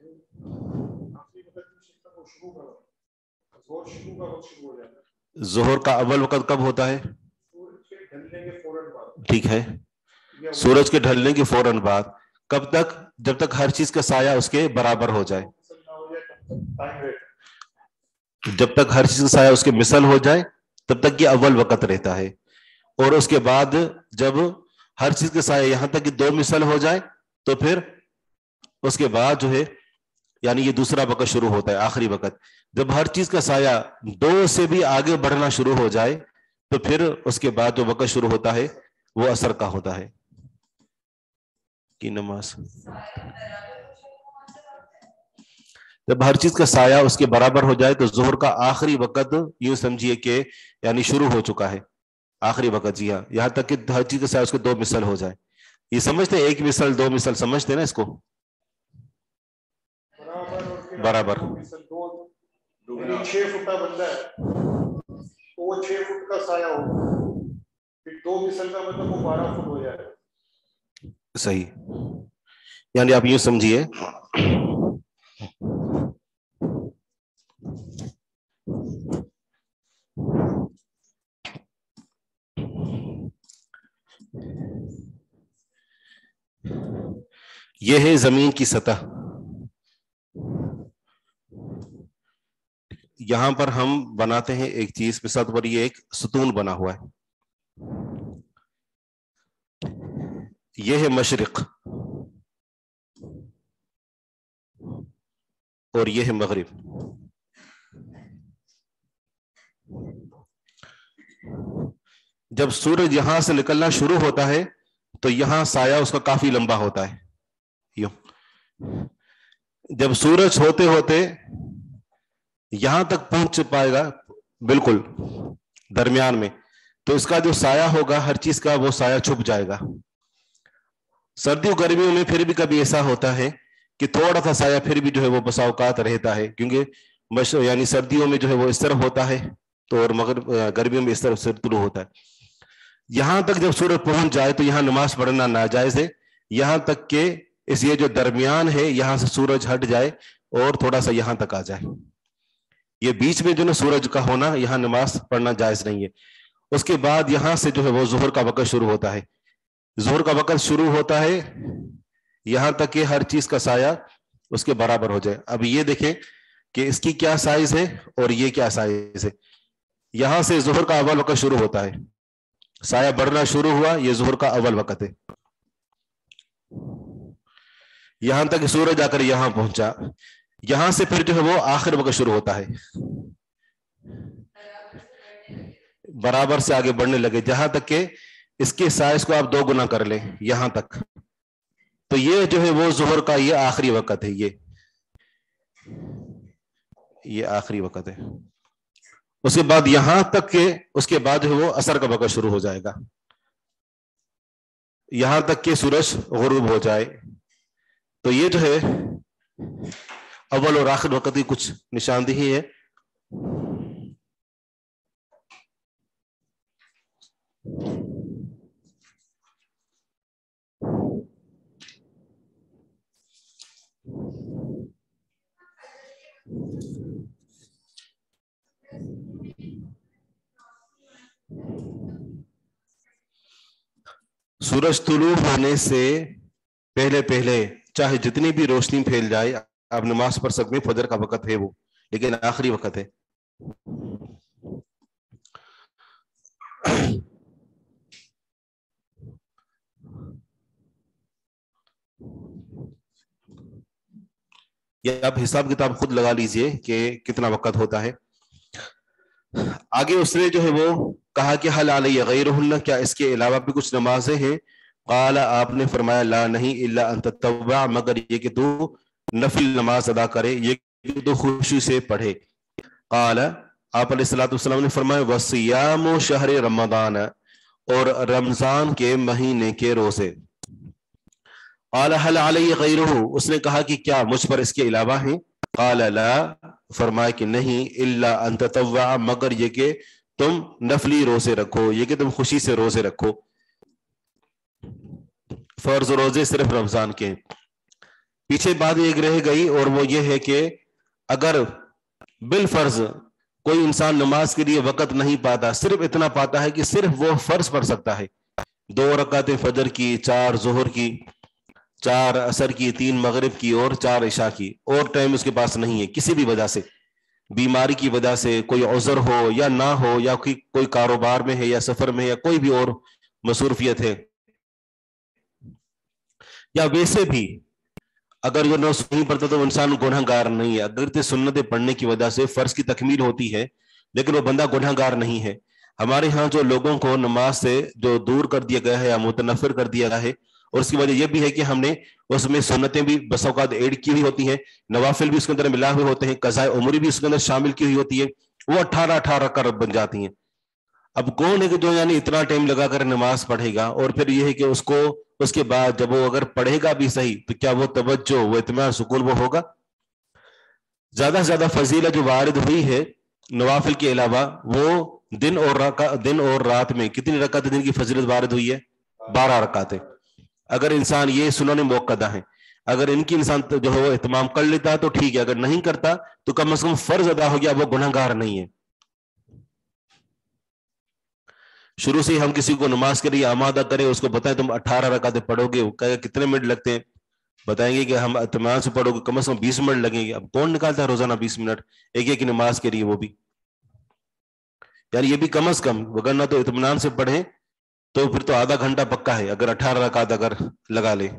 Speaker 1: ظہر کا اول وقت کب ہوتا ہے؟ ٹھیک ہے, سورج کے ڈھلنے کے فوراً بعد. کب تک؟ جب تک ہر چیز کا سایہ اس کے برابر ہو جائے. جب تک ہر چیز کا سایہ اس کے مثل ہو جائے تب تک یہ اول وقت رہتا ہے. اور اس کے بعد جب ہر چیز کا سایہ یہاں تک کہ 2 مثل ہو جائے تو پھر اس کے بعد جو ہے یعنی یہ دوسرا وقت شروع ہوتا ہے, آخری وقت. جب ہر چیز کا سایہ 2 سے بھی آگے بڑھنا شروع ہو جائے تو پھر اس کے بعد جو وقت شروع ہوتا ہے وہ عصر کا ہوتا ہے کی نماز. جب ہر چیز کا سایہ اس کے برابر ہو جائے تو ظہر کا آخری وقت یوں سمجھیے کہ یعنی شروع ہو چکا ہے, آخری وقت. جی ہاں, یہاں تک کہ ہر چیز کا سایہ اس کے 2 مثل ہو جائے. یہ سمجھتے ہیں, 1 مثل 2 مثل سمجھتے نا اس کو برابر.
Speaker 2: 6 فٹ کا بندہ ہے تو وہ 6 فٹ کا سایہ ہوگا, پھر 2 مثل کا مطلب وہ 12 فٹ ہو جائے.
Speaker 1: صحیح, یعنی آپ یوں سمجھیے یہ ہے زمین کی سطح. یہاں پر ہم بناتے ہیں ایک چیز مثال پر, یہ ایک ستون بنا ہوا ہے. یہ ہے مشرق اور یہ ہے مغرب. جب سورج یہاں سے نکلنا شروع ہوتا ہے تو یہاں سایہ اس کا کافی لمبا ہوتا ہے. یوں جب سورج ہوتے ہوتے یہاں تک پہنچ پائے گا بالکل درمیان میں تو اس کا جو سایہ ہوگا ہر چیز کا وہ سایہ چھپ جائے گا. سردیوں گرمیوں میں پھر بھی کبھی ایسا ہوتا ہے کہ تھوڑا سا سایہ پھر بھی جو ہے وہ بسا اوقات رہتا ہے, کیونکہ یعنی سردیوں میں جو ہے وہ اس طرف ہوتا ہے تو اور مغرب گرمیوں میں اس طرف سے طلوع ہوتا ہے. یہاں تک جب سورج پہنچ جائے تو یہاں نماز پڑھنا ناجائز ہے, یہاں تک کہ اس یہ جو درمیان ہے یہاں سے سورج ہٹ جائے اور تھوڑا سا یہاں تک آ جائے. یہ بیچ میں جو نا سورج کا ہونا یہاں نماز پڑھنا جائز نہیں ہے. اس کے بعد یہاں سے جو ہے وہ ظہر کا وقت شروع ہوتا ہے. ظہر کا وقت شروع ہوتا ہے یہاں تک کہ ہر چیز کا سایہ اس کے برابر ہو جائے. اب یہ دیکھیں کہ اس کی کیا سائز ہے اور یہ کیا سائز ہے. یہاں سے ظہر کا اول وقت شروع ہوتا ہے, سایہ بڑھنا شروع ہوا, یہ ظہر کا اول وقت ہے. یہاں تک سورج آ کر یہاں پہنچا, یہاں سے پھر جو ہے وہ آخر وقت شروع ہوتا ہے, برابر سے آگے بڑھنے لگے جہاں تک کہ اس کے سائز کو آپ 2 گنا کر لیں یہاں تک, تو یہ جو ہے وہ ظہر کا یہ آخری وقت ہے. یہ آخری وقت ہے. اس کے بعد یہاں تک کہ اس کے بعد جو ہے وہ عصر کا وقت شروع ہو جائے گا, یہاں تک کہ سورج غروب ہو جائے. تو یہ جو ہے اول اور آخر وقت کی کچھ نشاندہی ہے. سورج طلوع ہونے سے پہلے پہلے چاہے جتنی بھی روشنی پھیل جائے آپ نماز پڑھ سکتے ہیں, فجر کا وقت ہے وہ, لیکن آخری وقت ہے. یا آپ حساب کتاب خود لگا لیجئے کہ کتنا وقت ہوتا ہے. آگے اس نے جو ہے وہ کہا کہ حل علیہ غیرہن، کیا اس کے علاوہ بھی کچھ نمازیں ہیں؟ قال، آپ نے فرمایا لا نہیں، الا ان تطوع، مگر یہ کہ تو نفل نماز ادا کرے، یہ کہ تو خوشی سے پڑھے. قال، آپ علیہ الصلوۃ والسلام نے فرمایا وصیام شہر رمضان، اور رمضان کے مہینے کے روزے. قال حل علیہ غیرہ، اس نے کہا کہ کیا مجھ پر اس کے علاوہ ہیں؟ قال لا، فرمایا کہ نہیں، الا ان تطوع، مگر یہ کہ تم نفلی روزے رکھو، یہ کہ تم خوشی سے روزے رکھو. فرض روزے صرف رمضان کے. پیچھے بات ایک رہ گئی، اور وہ یہ ہے کہ اگر بالفرض کوئی انسان نماز کے لیے وقت نہیں پاتا، صرف اتنا پاتا ہے کہ صرف وہ فرض پڑھ سکتا ہے، 2 رکعتیں فجر کی، 4 ظہر کی، 4 عصر کی، 3 مغرب کی اور 4 عشاء کی، اور ٹائم اس کے پاس نہیں ہے کسی بھی وجہ سے، بیماری کی وجہ سے، کوئی عذر ہو یا نہ ہو، یا کوئی کاروبار میں ہے یا سفر میں ہے یا کوئی بھی اور مصروفیت ہے، یا ویسے بھی اگر وہ نماز نہیں پڑھتا تو انسان گناہ گار نہیں ہے. اگر سنتیں پڑھنے کی وجہ سے فرض کی تکمیل ہوتی ہے لیکن وہ بندہ گناہ گار نہیں ہے. ہمارے ہاں جو لوگوں کو نماز سے جو دور کر دیا گیا ہے یا متنفر کر دیا گیا ہے، اور اس کی وجہ یہ بھی ہے کہ ہم نے اس میں سنتیں بھی بس اوقات ایڈ کی ہوئی ہوتی ہیں، نوافل بھی اس کے اندر ملا ہوئے ہوتے ہیں، قضاء عمری بھی اس کے اندر شامل کی ہوئی ہوتی ہے، وہ 18 رکعت بن جاتی ہیں. اب کون ہے کہ جو یعنی اتنا ٹائم لگا کر نماز پڑھے گا، اور پھر یہ ہے کہ اس کو اس کے بعد جب وہ اگر پڑھے گا بھی صحیح تو کیا وہ توجہ، وہ اطمینان، سکون وہ ہوگا؟ زیادہ سے زیادہ فضیلت جو وارد ہوئی ہے نوافل کے علاوہ، وہ دن اور رات میں کتنی رکعت دن کی فضیلت وارد ہوئی ہے؟ 12 رکعتیں. اگر انسان یہ سنن موقدہ ہیں، اگر ان کی انسان جو ہے وہ اہتمام کر لیتا تو ٹھیک ہے، اگر نہیں کرتا تو کم از کم فرض ادا ہو گیا، وہ گناہ گار نہیں ہے. شروع سے ہم کسی کو نماز کے لیے آمادہ کریں، اس کو بتائیں تم 18 رکعتیں پڑھو گے، وہ کہے گا کتنے منٹ لگتے ہیں، بتائیں گے کہ ہم اطمینان سے پڑھو گے کم از کم 20 منٹ لگیں گے. اب کون نکالتا ہے روزانہ 20 منٹ ایک نماز کے لیے، وہ بھی یعنی یہ بھی کم از کم، وگرنہ تو اطمینان سے پڑھیں تو پھر تو آدھا گھنٹہ پکا ہے اگر 18 رکعت اگر لگا لے.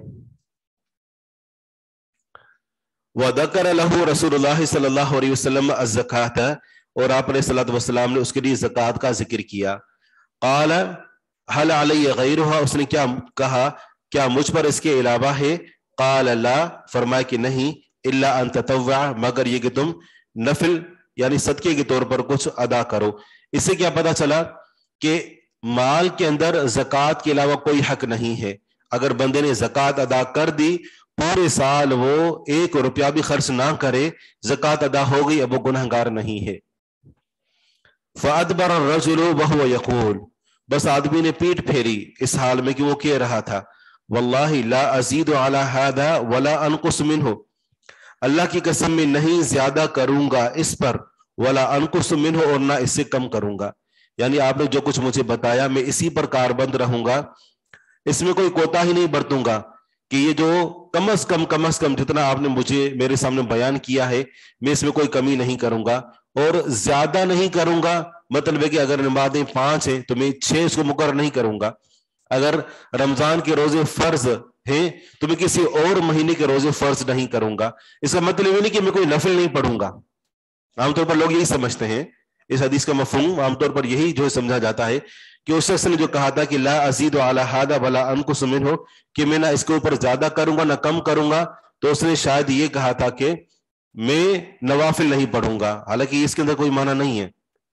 Speaker 1: وَذَكَرَ لَهُ رسول اللہ صلی اللہ علیہ وسلم الزکاۃ، اور آپ علیہ الصلوۃ والسلام نے اس کے لیے زکوٰۃ کا ذکر کیا. قال حل علی غیرہا، اس نے کیا کہا کیا مجھ پر اس کے علاوہ ہے؟ قال لا، فرمایا کہ نہیں، الا ان تطوع، مگر یہ کہ تم نفل یعنی صدقے کے طور پر کچھ ادا کرو. اس سے کیا پتا چلا کہ مال کے اندر زکوٰۃ کے علاوہ کوئی حق نہیں ہے. اگر بندے نے زکوٰۃ ادا کر دی، پورے سال وہ 1 روپیہ بھی خرچ نہ کرے، زکوٰۃ ادا ہو گئی، اب وہ گناہ گار نہیں ہے. فَأَدْبَرَ الرَّجُلُ وَهُوَ يَقُولُ، بس آدمی نے پیٹ پھیری اس حال میں کہ وہ کہہ رہا تھا وَاللَّهِ لَا أَزِيدُ عَلَى هَذَا وَلَا أَنْقُصُ مِنْهُ، اللہ کی قسم میں نہیں زیادہ کروں گا اس پر، وَلَا أَنْقُصُ مِنْهُ، اور نہ اس سے کم کروں گا. یعنی آپ نے جو کچھ مجھے بتایا میں اسی پر کاربند رہوں گا، اس میں کوئی کوتاہی نہیں برتوں گا کہ یہ جو کم از کم جتنا آپ نے مجھے میرے سامنے بیان کیا ہے میں اس میں کوئی کمی نہیں کروں گا، اور زیادہ نہیں کروں گا. مطلب ہے کہ اگر نمازیں 5 ہیں تو میں 6 اس کو مقرر نہیں کروں گا. اگر رمضان کے روزے فرض ہیں تو میں کسی اور مہینے کے روزے فرض نہیں کروں گا. اس کا مطلب یہ نہیں کہ میں کوئی نفل نہیں پڑھوں گا. عام طور پر لوگ یہی سمجھتے ہیں، اس حدیث کا مفہوم عام طور پر یہی جو سمجھا جاتا ہے کہ اس شخص نے جو کہا تھا کہ لا ازید علی ھذا ولا انقص منہ، کہ میں نہ اس کے اوپر زیادہ کروں گا نہ کم کروں گا، تو اس نے شاید یہ کہا تھا کہ میں نوافل نہیں پڑھوں گا، حالانکہ اس کے اندر کوئی معنی نہیں ہے.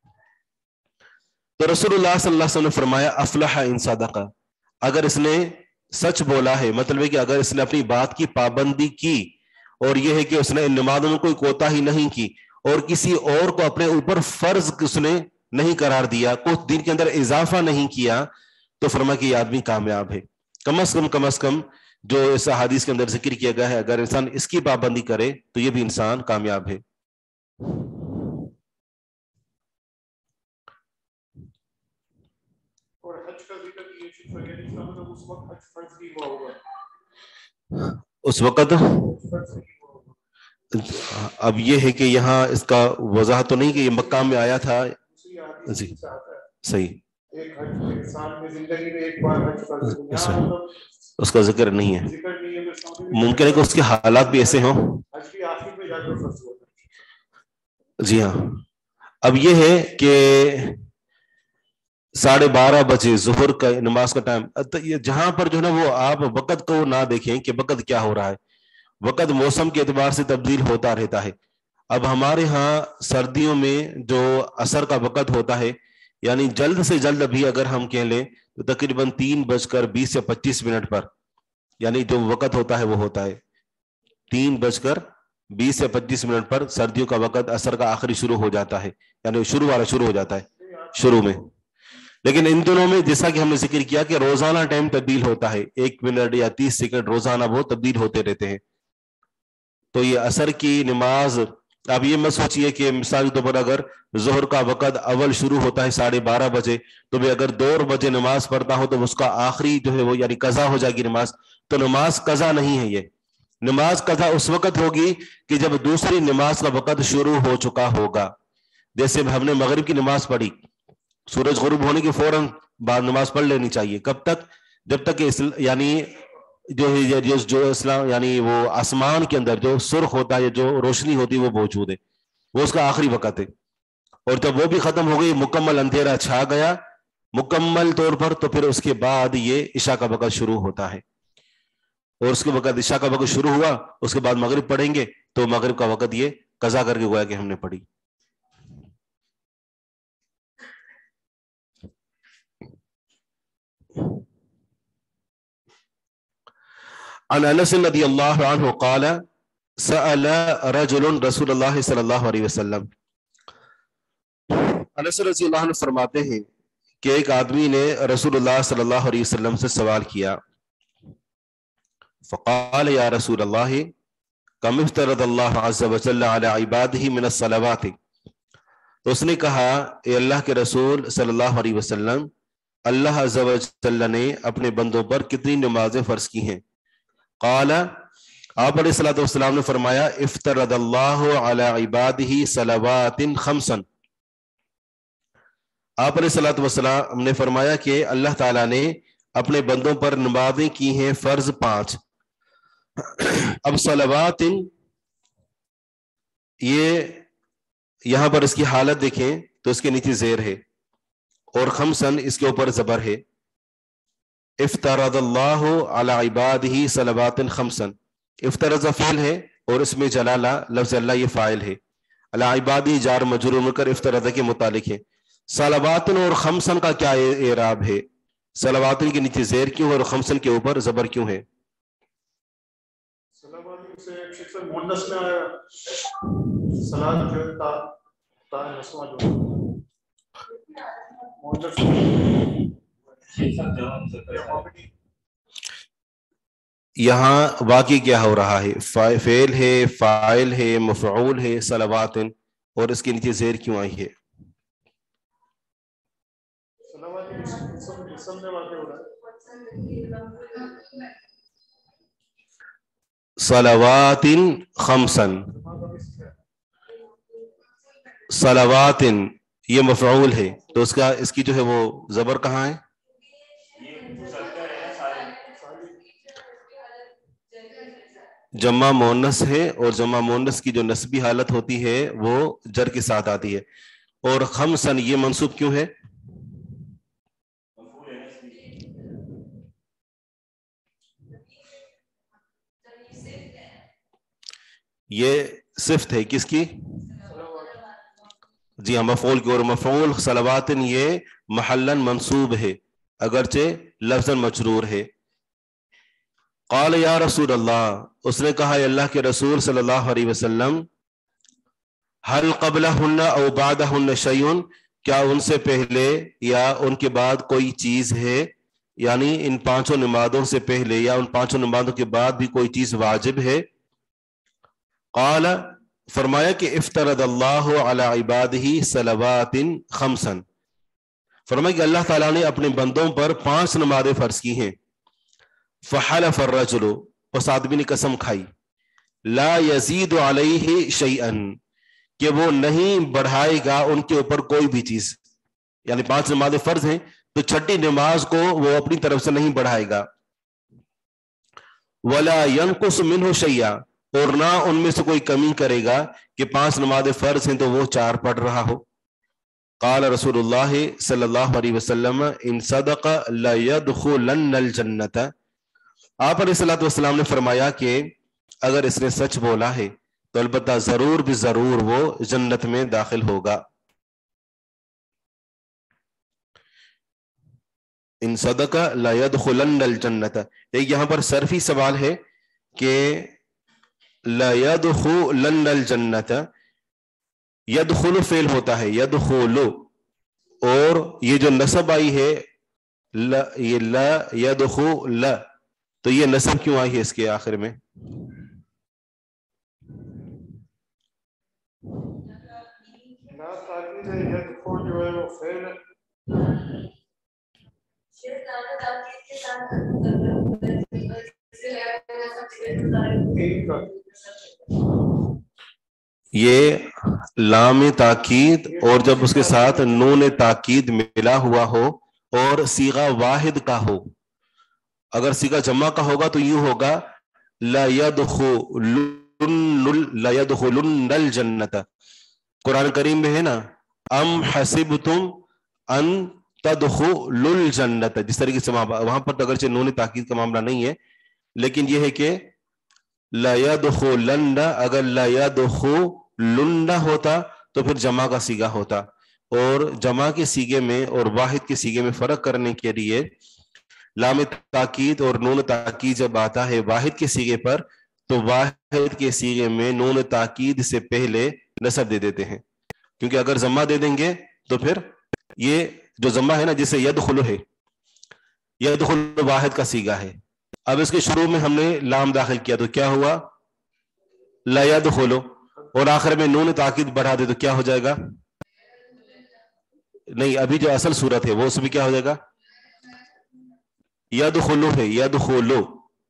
Speaker 1: تو رسول اللہ صلی اللہ علیہ وسلم نے فرمایا افلح ان صدق، اگر اس نے سچ بولا ہے، مطلب ہے کہ اگر اس نے اپنی بات کی پابندی کی، اور یہ ہے کہ اس نے نمازوں میں کوئی کوتاہی نہیں کی، اور کسی اور کو اپنے اوپر فرض اس نے نہیں قرار دیا، کچھ دن کے اندر اضافہ نہیں کیا، تو فرمایا کہ یہ آدمی کامیاب ہے. کم از کم جو اس حدیث کے اندر ذکر کیا گیا ہے، اگر انسان اس کی پابندی کرے تو یہ بھی انسان کامیاب ہے.
Speaker 2: اور حج کا ذکر یہ چیز وغیرہ اس کا مطلب اس وقت حج فرض نہیں ہوا ہوگا،
Speaker 1: اس وقت اب یہ ہے کہ یہاں اس کا وضاحت تو نہیں کہ یہ مکہ میں آیا تھا. جی صحیح،
Speaker 2: ایک حج سال میں زندگی میں ایک بار حج فرض ہے، یہاں مطلب
Speaker 1: اس کا ذکر نہیں ہے.
Speaker 2: ذکر نہیں ہے.
Speaker 1: ممکن ہے کہ اس کے حالات بھی ایسے ہوں.
Speaker 2: حج بھی آخر میں
Speaker 1: جی ہاں، اب یہ ہے کہ 12:30 بجے ظہر کا نماز کا ٹائم، جہاں پر جو ہے نا وہ آپ وقت کو نہ دیکھیں کہ وقت کیا ہو رہا ہے، وقت موسم کے اعتبار سے تبدیل ہوتا رہتا ہے. اب ہمارے ہاں سردیوں میں جو عصر کا وقت ہوتا ہے، یعنی جلد سے جلد ابھی اگر ہم کہہ لیں تو تقریباً 3:20 یا 25 پر، یعنی جو وقت ہوتا ہے وہ ہوتا ہے 3:20 یا 25 پر سردیوں کا وقت عصر کا آخری شروع ہو جاتا ہے، یعنی شروع ہو جاتا ہے شروع میں. لیکن ان دنوں میں جیسا کہ ہم نے ذکر کیا کہ روزانہ ٹائم تبدیل ہوتا ہے، 1 منٹ یا 30 سیکنڈ روزانہ وہ تبدیل ہوتے رہتے ہیں. تو یہ عصر کی نماز، اب یہ مت سوچئے کہ مثال کے طور پر اگر ظہر کا وقت اول شروع ہوتا ہے 12:30 بجے، تو میں اگر 2 بجے نماز پڑھتا ہوں تو اس کا آخری جو ہے وہ یعنی قضا ہو جائے گی نماز. تو نماز قضا نہیں ہے، یہ نماز قضا اس وقت ہوگی کہ جب دوسری نماز کا وقت شروع ہو چکا ہوگا. جیسے ہم نے مغرب کی نماز پڑھی، سورج غروب ہونے کے فوراً بعد نماز پڑھ لینی چاہیے. کب تک؟ جب تک کہ یعنی جو اسلام یعنی وہ آسمان کے اندر جو سرخ ہوتا ہے، جو روشنی ہوتی ہے وہ موجود ہے، وہ اس کا آخری وقت ہے. اور جب وہ بھی ختم ہو گئی، مکمل اندھیرا چھا گیا مکمل طور پر، تو پھر اس کے بعد یہ عشاء کا وقت شروع ہوتا ہے. اور اس کے وقت عشاء کا وقت شروع ہوا، اس کے بعد مغرب پڑھیں گے تو مغرب کا وقت یہ قضا کر کے گویا کہ ہم نے پڑھی. عن انس رضی اللہ عنہ قال سأل رجل رسول اللہ صلی اللہ علیہ وسلم. انس رضی اللہ عنہ فرماتے ہیں کہ ایک آدمی نے رسول اللہ صلی اللہ علیہ وسلم سے سوال کیا. فقال یا رسول اللہ کم افترض اللہ عز وجل علی عباده من الصلوات. تو اس نے کہا اے اللہ کے رسول صلی اللہ علیہ وسلم، اللہ عز وجل نے اپنے بندوں پر کتنی نمازیں فرض کی ہیں؟ قال، آپ علیہ الصلوۃ والسلام نے فرمایا افترض اللہ علی عباده صلوات 5. آپ علیہ الصلوۃ والسلام نے فرمایا کہ اللہ تعالیٰ نے اپنے بندوں پر نمازیں کی ہیں فرض 5. اب صلوات یہ یہاں پر اس کی حالت دیکھیں تو اس کے نیچے زیر ہے، اور 5 اس کے اوپر زبر ہے. افترض اللہ علی عباده صلوات 5. افترض فعل ہے اور اس میں جلالہ لفظ اللہ یہ فاعل ہے. علی عباده جار مجرور مل کر افترض کے متعلق ہے. صلوات اور 5 کا کیا اعراب ہے؟ صلوات کے نیچے زیر کیوں اور 5 کے اوپر زبر کیوں ہے؟
Speaker 2: صلوات سے شکل مونس میں آیا، صلات جو تا نسواں جو مونس
Speaker 1: یہاں واقعی کیا ہو رہا ہے؟ فعل ہے، فاعل ہے، مفعول ہے صلوات، اور اس کے نیچے زیر کیوں آئی ہے؟
Speaker 2: صلوات اسم میں واقع ہو رہا ہے.
Speaker 1: صلوات 5، صلوات یہ مفعول ہے، تو اس کی جو ہے وہ زبر کہاں ہے؟ جمع مؤنث ہے، اور جمع مؤنث کی جو نسبی حالت ہوتی ہے وہ جر کے ساتھ آتی ہے. اور 5 یہ منصوب کیوں ہے؟ یہ صفت ہے کس کی؟ جی ہاں، مفعول کی. اور مفعول صلوات یہ محلاً منصوب ہے اگرچہ لفظاً مجرور ہے. قال یا رسول اللہ، اس نے کہا اللہ کے رسول صلی اللہ علیہ وسلم، هل قبلہن او بعدہن شیء، کیا ان سے پہلے یا ان کے بعد کوئی چیز ہے؟ یعنی ان 5 نمازوں سے پہلے یا ان 5 نمازوں کے بعد بھی کوئی چیز واجب ہے؟ قال، فرمایا کہ افترض اللہ علی عباده صلوات 5. فرمایا کہ اللہ تعالیٰ نے اپنے بندوں پر 5 نمازیں فرض کی ہیں. فحلف الرجل، اس آدمی نے قسم کھائی، لا یزید علیہ شیئا، کہ وہ نہیں بڑھائے گا ان کے اوپر کوئی بھی چیز. یعنی 5 نمازیں فرض ہیں تو 6ٹھی نماز کو وہ اپنی طرف سے نہیں بڑھائے گا. ولا ينقص منه شيئا، اور نہ ان میں سے کوئی کمی کرے گا کہ 5 نماز فرض ہیں تو وہ 4 پڑھ رہا ہو. قال رسول اللہ صلی اللہ علیہ وسلم ان صدق لا يدخلن الجنت. آپ علیہ الصلوۃ والسلام نے فرمایا کہ اگر اس نے سچ بولا ہے تو البتہ ضرور بھی ضرور وہ جنت میں داخل ہوگا. ان صدق لا يدخلن الجنت. ایک یہاں پر صرفی سوال ہے کہ لا يدخلن الجنت، يدخل فعل ہوتا ہے يدخل، اور یہ جو نصب آئی ہے یہ لا يدخل، تو یہ نصب کیوں آئی ہے اس کے آخر میں؟
Speaker 2: جو ہے وہ فعل
Speaker 1: یہ لام تاکید اور جب اس کے ساتھ نون تاکید ملا ہوا ہو اور صیغہ واحد کا ہو. اگر صیغہ جمع کا ہوگا تو یوں ہوگا لا يدخلن الجنت. قرآن کریم میں ہے نا ام حسبتم ان تدخلوا الجنت، جس طریقے سے وہاں پر اگرچہ نون تاکید کا معاملہ نہیں ہے لیکن یہ ہے کہ لا يدخلن، اگر لا يدخلن ہوتا تو پھر جمع کا صیغہ ہوتا، اور جمع کے صیغے میں اور واحد کے صیغے میں فرق کرنے کے لیے لام تاکید اور نون تاکید جب آتا ہے واحد کے صیغے پر تو واحد کے صیغے میں نون تاکید سے پہلے نصب دے دیتے ہیں، کیونکہ اگر ضمہ دے دیں گے تو پھر یہ جو ضمہ ہے نا جسے یدخل ہے، یدخل واحد کا صیغہ ہے. اب اس کے شروع میں ہم نے لام داخل کیا تو کیا ہوا لا يدخل، اور آخر میں نون تاکید بڑھا دے تو کیا ہو جائے گا؟ نہیں، ابھی جو اصل صورت ہے وہ اس میں کیا ہو جائے گا؟ یدخلو ہے، یدخلو،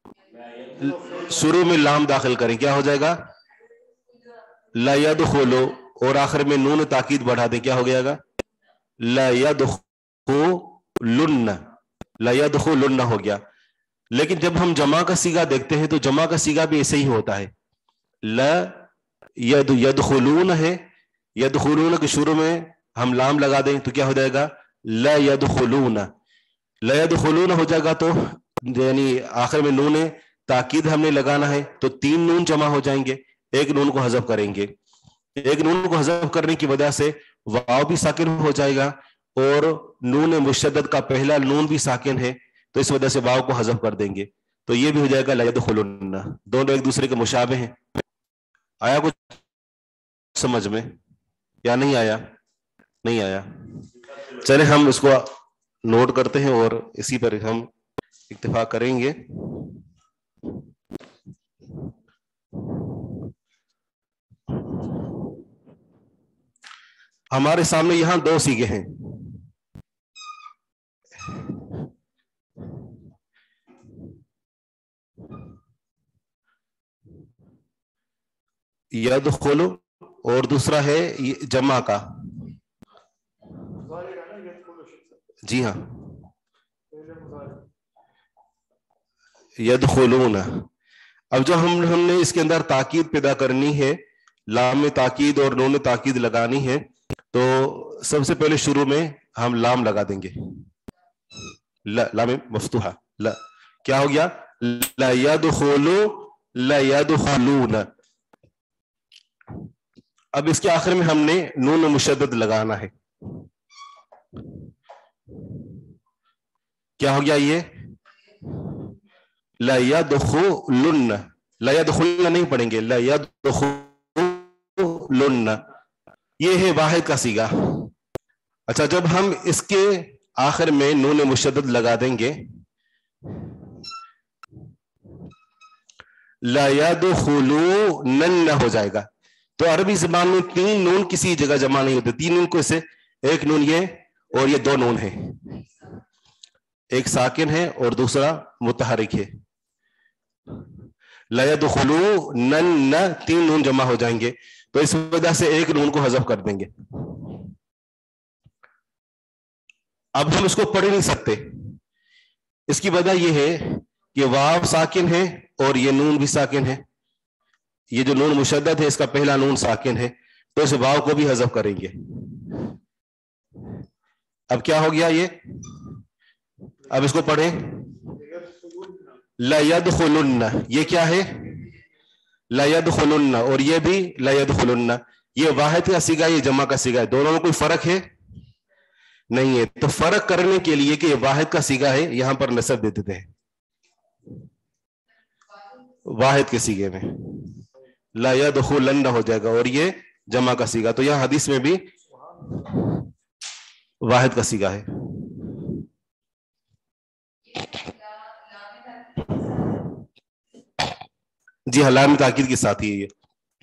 Speaker 1: شروع میں لام داخل کریں کیا ہو جائے گا؟ لا يدخلو، اور آخر میں نون تاکید بڑھا دیں کیا ہو گیا گا؟ لا يدخلن، لا يدخلن ہو گیا. لیکن جب ہم جمع کا صیغہ دیکھتے ہیں تو جمع کا صیغہ بھی ایسے ہی ہوتا ہے. لا يدخلون ہے، يدخلون کے شروع میں ہم لام لگا دیں تو کیا ہو جائے گا؟ لا يدخلون. لا يدخلون ہو جائے گا تو یعنی آخر میں نون تاکید ہم نے لگانا ہے تو 3 نون جمع ہو جائیں گے، ایک نون کو حذف کریں گے. ایک نون کو حذف کرنے کی وجہ سے واو بھی ساکن ہو جائے گا اور نون مشدد کا پہلا نون بھی ساکن ہے تو اس وجہ سے واو کو حذف کر دیں گے تو یہ بھی ہو جائے گا لا يدخلن. دونوں ایک دوسرے کے مشابہ ہیں. آیا کچھ سمجھ میں یا نہیں آیا؟ نہیں آیا. چلے ہم اس کو نوٹ کرتے ہیں اور اسی پر ہم اکتفا کریں گے. ہمارے سامنے یہاں 2 صیغے ہیں. یدخل اور دوسرا ہے جمع کا. جی ہاں یدخلون. اب جو ہم نے اس کے اندر تاکید پیدا کرنی ہے، لام تاکید اور نون تاکید لگانی ہے، تو سب سے پہلے شروع میں ہم لام لگا دیں گے. لام مفتوحہ، لا کیا ہو گیا؟ لا يدخلو، لا يدخلون. اب اس کے آخر میں ہم نے نون مشدد لگانا ہے. کیا ہو گیا یہ؟ لا يدخلن، لا يدخلن نہیں پڑھیں گے، لا يدخلن. یہ ہے واحد کا صیغہ. اچھا جب ہم اس کے آخر میں نون مشدد لگا دیں گے لا يدخلون ہو جائے گا. تو عربی زبان میں 3 نون کسی جگہ جمع نہیں ہوتے. 3 نون کو سے ایک نون یہ اور یہ 2 نون ہے، ایک ساکن ہے اور دوسرا متحرک ہے. لا يدخلون 3 نون جمع ہو جائیں گے تو اس وجہ سے ایک نون کو حذف کر دیں گے. اب ہم اس کو پڑھ نہیں سکتے، اس کی وجہ یہ ہے کہ واو ساکن ہے اور یہ نون بھی ساکن ہے. یہ جو نون مشدد ہے اس کا پہلا نون ساکن ہے تو اس واو کو بھی حذف کریں گے. اب کیا ہو گیا یہ؟ اب اس کو پڑھیں. لَيَدْخُلُنَّ یہ کیا ہے؟ لَيَدْخُلُنَّ اور یہ بھی لَيَدْخُلُنَّ. یہ واحد کا صیغہ یہ جمع کا صیغہ ہے, دونوں میں کوئی فرق ہے نہیں ہے. تو فرق کرنے کے لیے کہ یہ واحد کا صیغہ ہے یہاں پر نصب دے دیتے ہیں واحد کے صیغے میں. لا يدخلن ہو جائے گا اور یہ جمع کا صیغہ, تو یہاں حدیث میں بھی واحد کا صیغہ ہے. جی ہاں لام تاکید کے ساتھ ہی ہے. یہ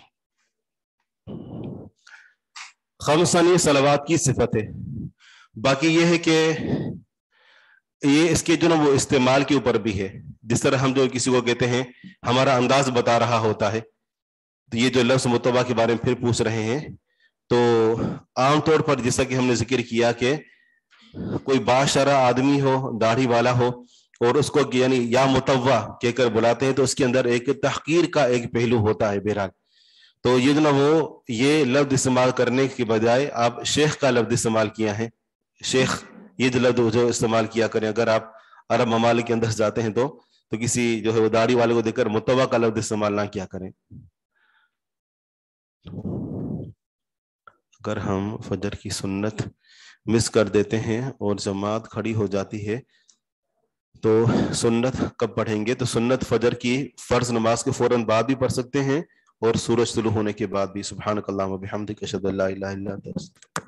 Speaker 1: خمسانی صلوات کی صفت ہے. باقی یہ ہے کہ یہ اس کے جو نا وہ استعمال کے اوپر بھی ہے. جس طرح ہم جو کسی کو کہتے ہیں ہمارا انداز بتا رہا ہوتا ہے, تو یہ جو لفظ متبع کے بارے میں پھر پوچھ رہے ہیں, تو عام طور پر جیسا کہ ہم نے ذکر کیا کہ کوئی باشرہ آدمی ہو, داڑھی والا ہو, اور اس کو یعنی یا متوع کہہ کر بلاتے ہیں تو اس کے اندر ایک تحقیر کا ایک پہلو ہوتا ہے. بہرحال تو یہ جو نا وہ یہ لفظ استعمال کرنے کے بجائے آپ شیخ کا لفظ استعمال کیا ہے. شیخ یہ جو لفظ جو استعمال کیا کریں اگر آپ عرب ممالک کے اندر جاتے ہیں تو کسی جو ہے وہ داڑھی والے کو دیکھ کر متوع کا لفظ استعمال نہ کیا کریں. اگر ہم فجر کی سنت مس کر دیتے ہیں اور جماعت کھڑی ہو جاتی ہے تو سنت کب پڑھیں گے؟ تو سنت فجر کی فرض نماز کے فوراً بعد بھی پڑھ سکتے ہیں اور سورج طلوع ہونے کے بعد بھی. سبحانک اللہم و بحمدک اشہد ان لا الہ الا انت.